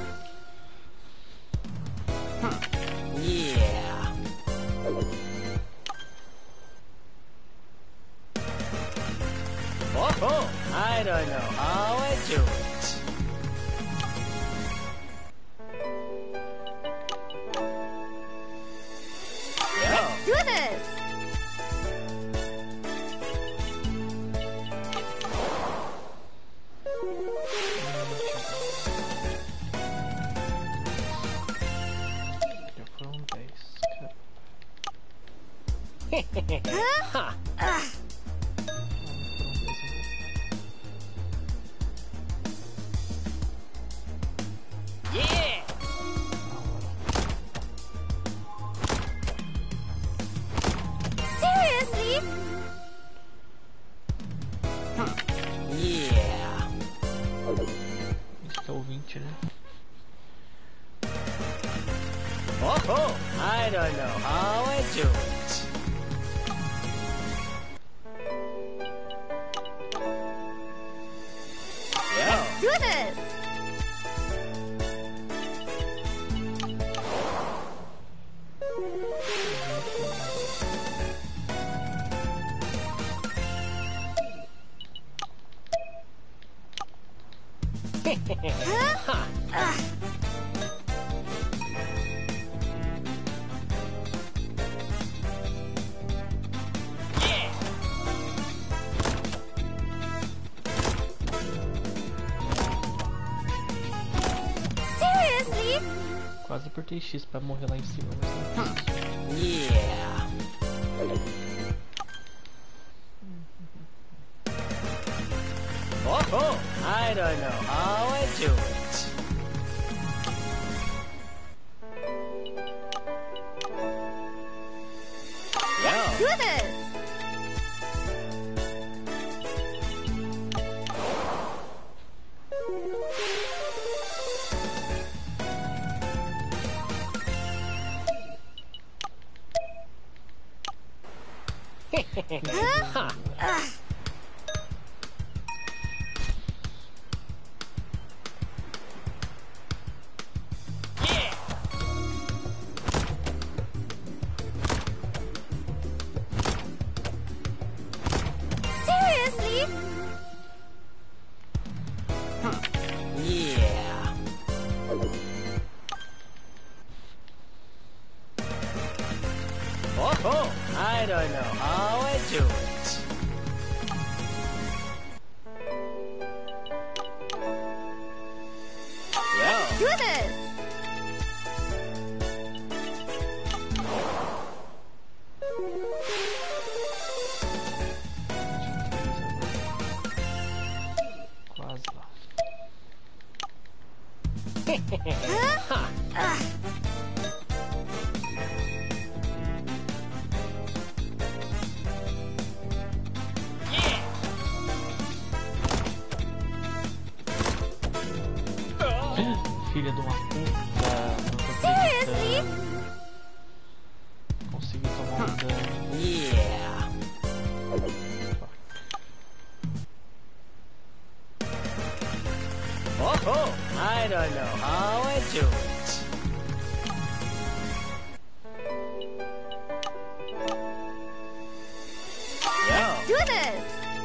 Yeah. Oh, I don't know how I do it. Let's do this! Huh? Yeah. Seriously? Yeah. Esse que é o 20, né? Oh, I don't know how I do it. Let's do this! Yeah. Seriously? Quase apertei X pra morrer lá em cima, mas não fiz. Yeah. Oh, I don't know how I do it. Let's do this! Huh? Yeah. Seriously? Yeah. Oh, I don't know how I do it. Yo. Do this! Quase lá. Yeah. Filha de uma puta. Não tô Seriously? acreditando. Consegui tomar um dano. Yeah. Oh, I don't know how I do it. Yo. Do this!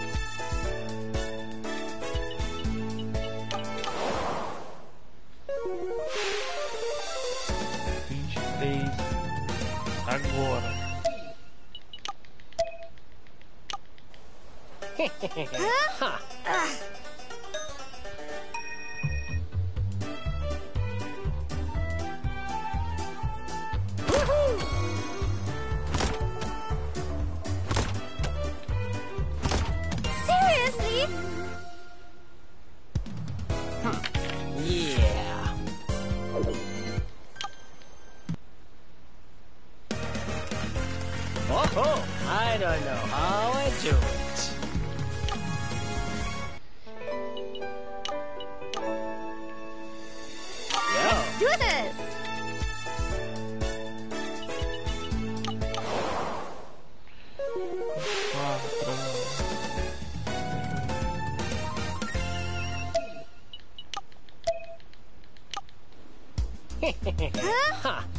Agora. Huh? don't know how I do it. Let's do this! Huh.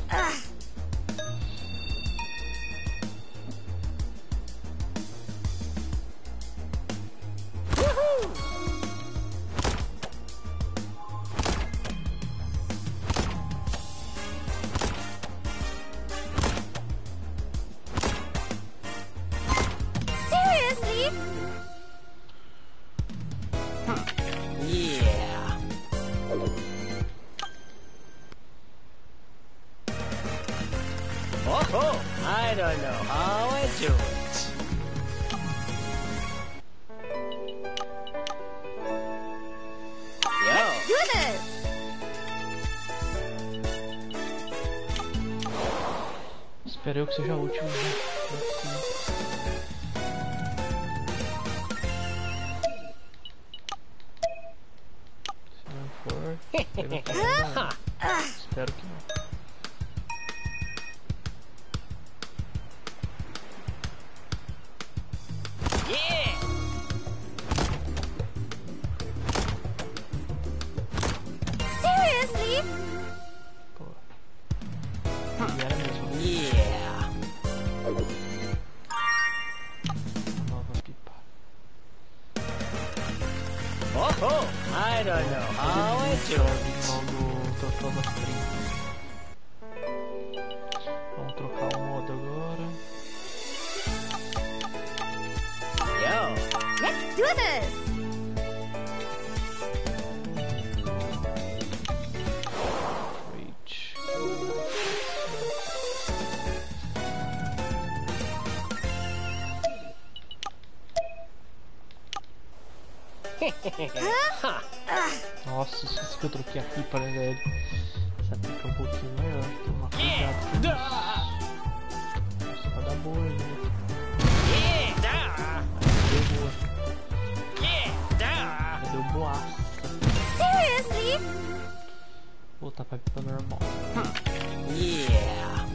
Seriously? Yeah. Oh, I don't know how I do it. Yo. Do this! Espero eu que seja o último. Se não for, eu não quero nada. Espero que não. Yeah. Seriously? Pô. E era mesmo. Yeah. Nova pipa. Oh, I don't know how I do it. Logo trocou das 30. Vamos trocar o modo agora. Yo. Let's do this! Reach. Nossa, isso que eu troquei a pipa, né, velho? Essa pipa é um pouquinho maior. Toma cuidado. Nossa, vai dar boa, né? Deu boa. Deu boaça. Seriously? Voltar pra pipa normal. Yeah.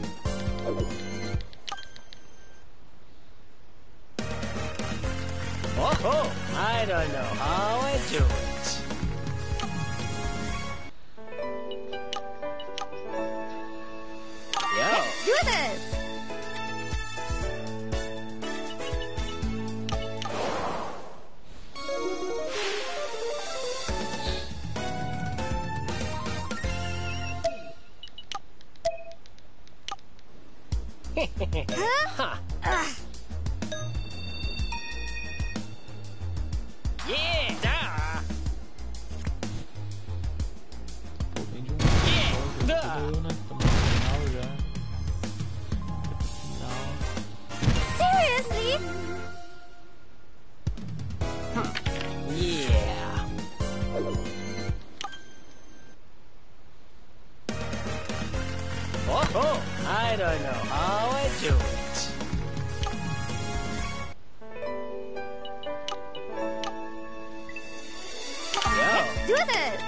Oh, I don't know how I do it. Yo. Do this! Huh. Yeah. Pô, vem de um jogo, eu, né? Estamos no final já. Final. Seriously? Yeah. Oh, I don't know how I do it. Yo. Do this!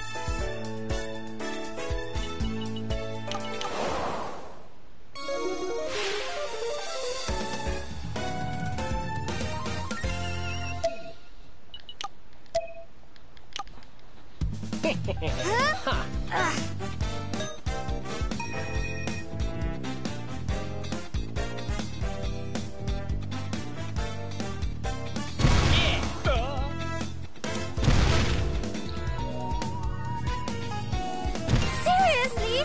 Seriously?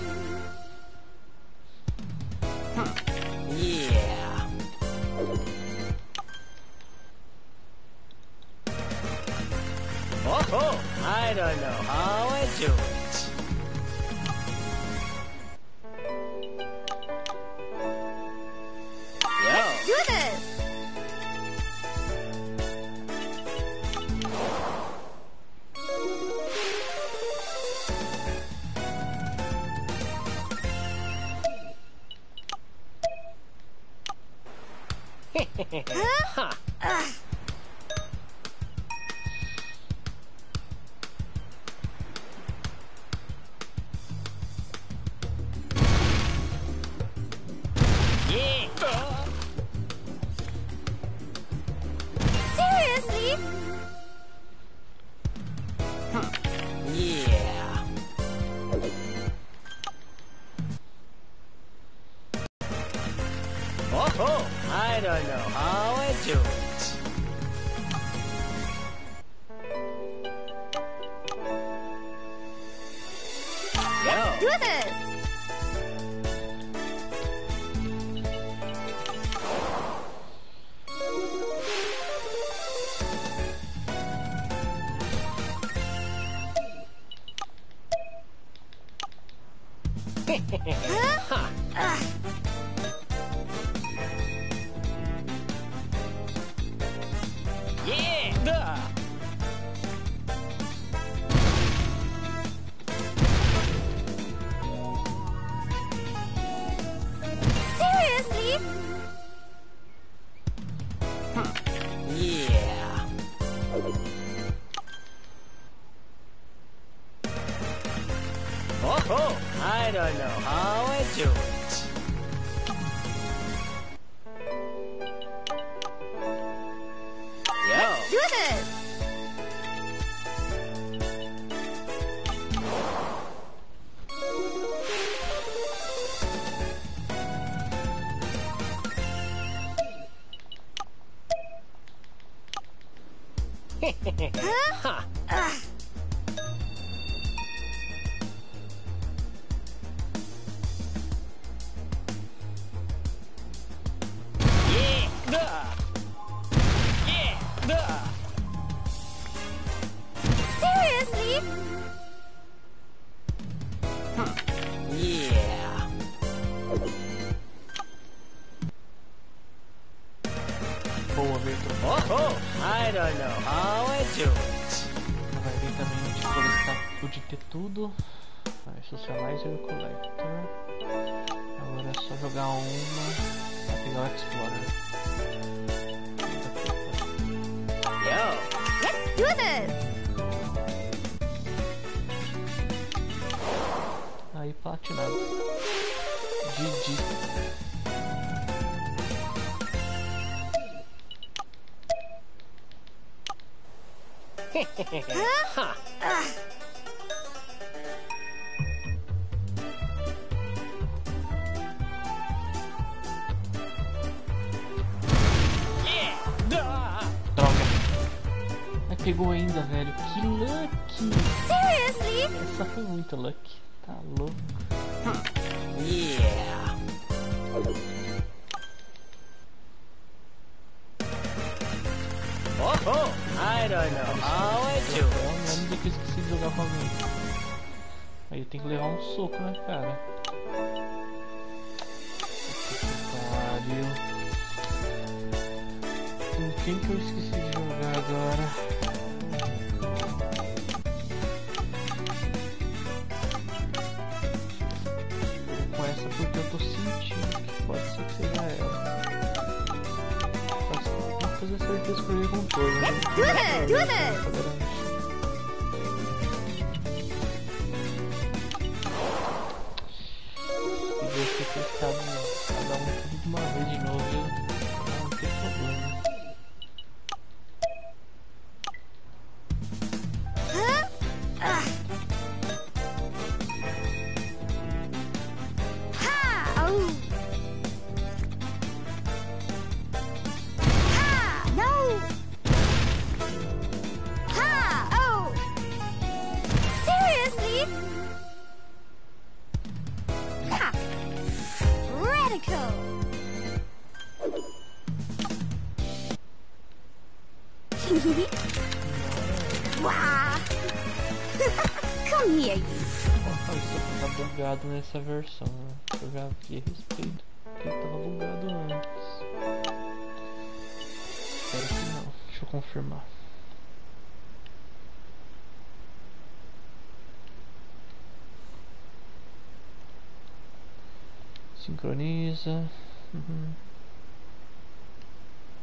Yeah. Oh, I don't know how I do it. Yo. Do this! Seriously? Yeah. Oh, I don't know how I do it. Yo. Do this! Yeah. Seriously? Yeah. Oh, I don't know how I do it. Yo. Do this! Seriously? Yeah. Boa, Vitor. Oh, I don't know how I do it. Vai vir também de coletar o de ter tudo. Vai Socializer e Collector. Agora é só jogar uma pra pegar o Explorer. Yo. Let's do this! Aí platinado. GG. Droga. Aí pegou ainda, velho. Que lucky. Seriously? Essa foi muito lucky. Tá louco. Yeah. Oh, I don't know how I do Eu it. lembro que eu esqueci de jogar com alguém. Aí eu tenho que levar um soco, né, cara? Que pariu. Com quem que eu esqueci de jogar agora? Com essa porque eu tô sentindo que pode ser que seja ela. Posso fazer certeza que eu joguei com todos, né? Do this! Do this! E deixa eu ter cada um tudo de uma vez de novo, pra não ter problema. Ha! Oh! Ha! No! Ha! Oh! Seriously? Ha! Radical! Wow! Come here, you! Olha, isso tá bugado nessa versão, né? Eu já vi a respeito. Porque ele tava bugado antes. Espero que não. Deixa eu confirmar. Sincroniza.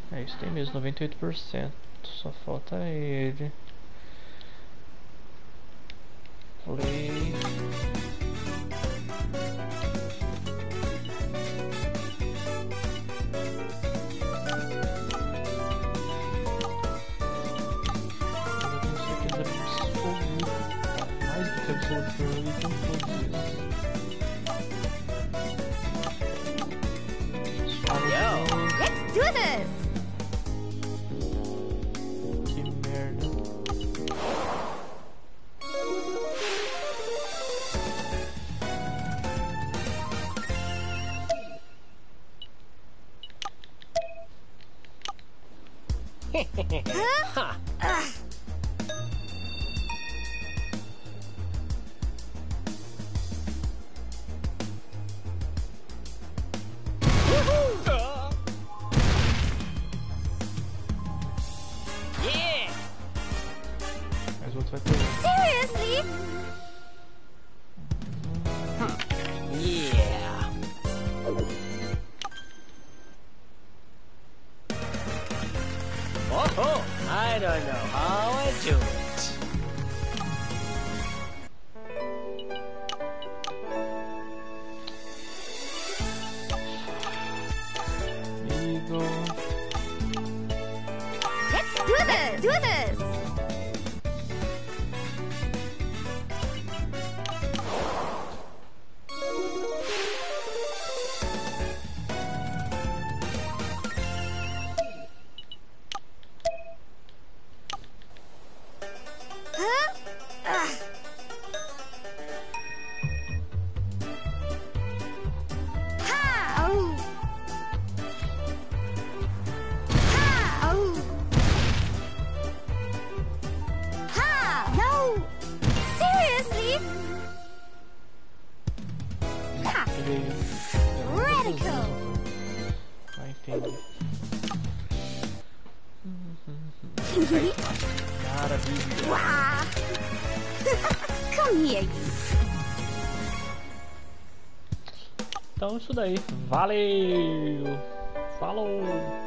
É isso, tem mesmo, 98%. Só falta ele. Play. Eu tenho certeza absoluta, mais do que absoluta, que eu joguei com todos eles. Let's do this! Que merda. Yeah! Mas o outro vai ter. Seriously? Yeah! Oh, I don't know how I do it. Eagle. Let's do this! Do this! Huh? Ha! Oh! Ha! Oh! Ha! No! Seriously? Ha! Ele. Radical! Vai entender. Maravilha. Wah! Come here, you. Então isso daí. Valeu! Falou!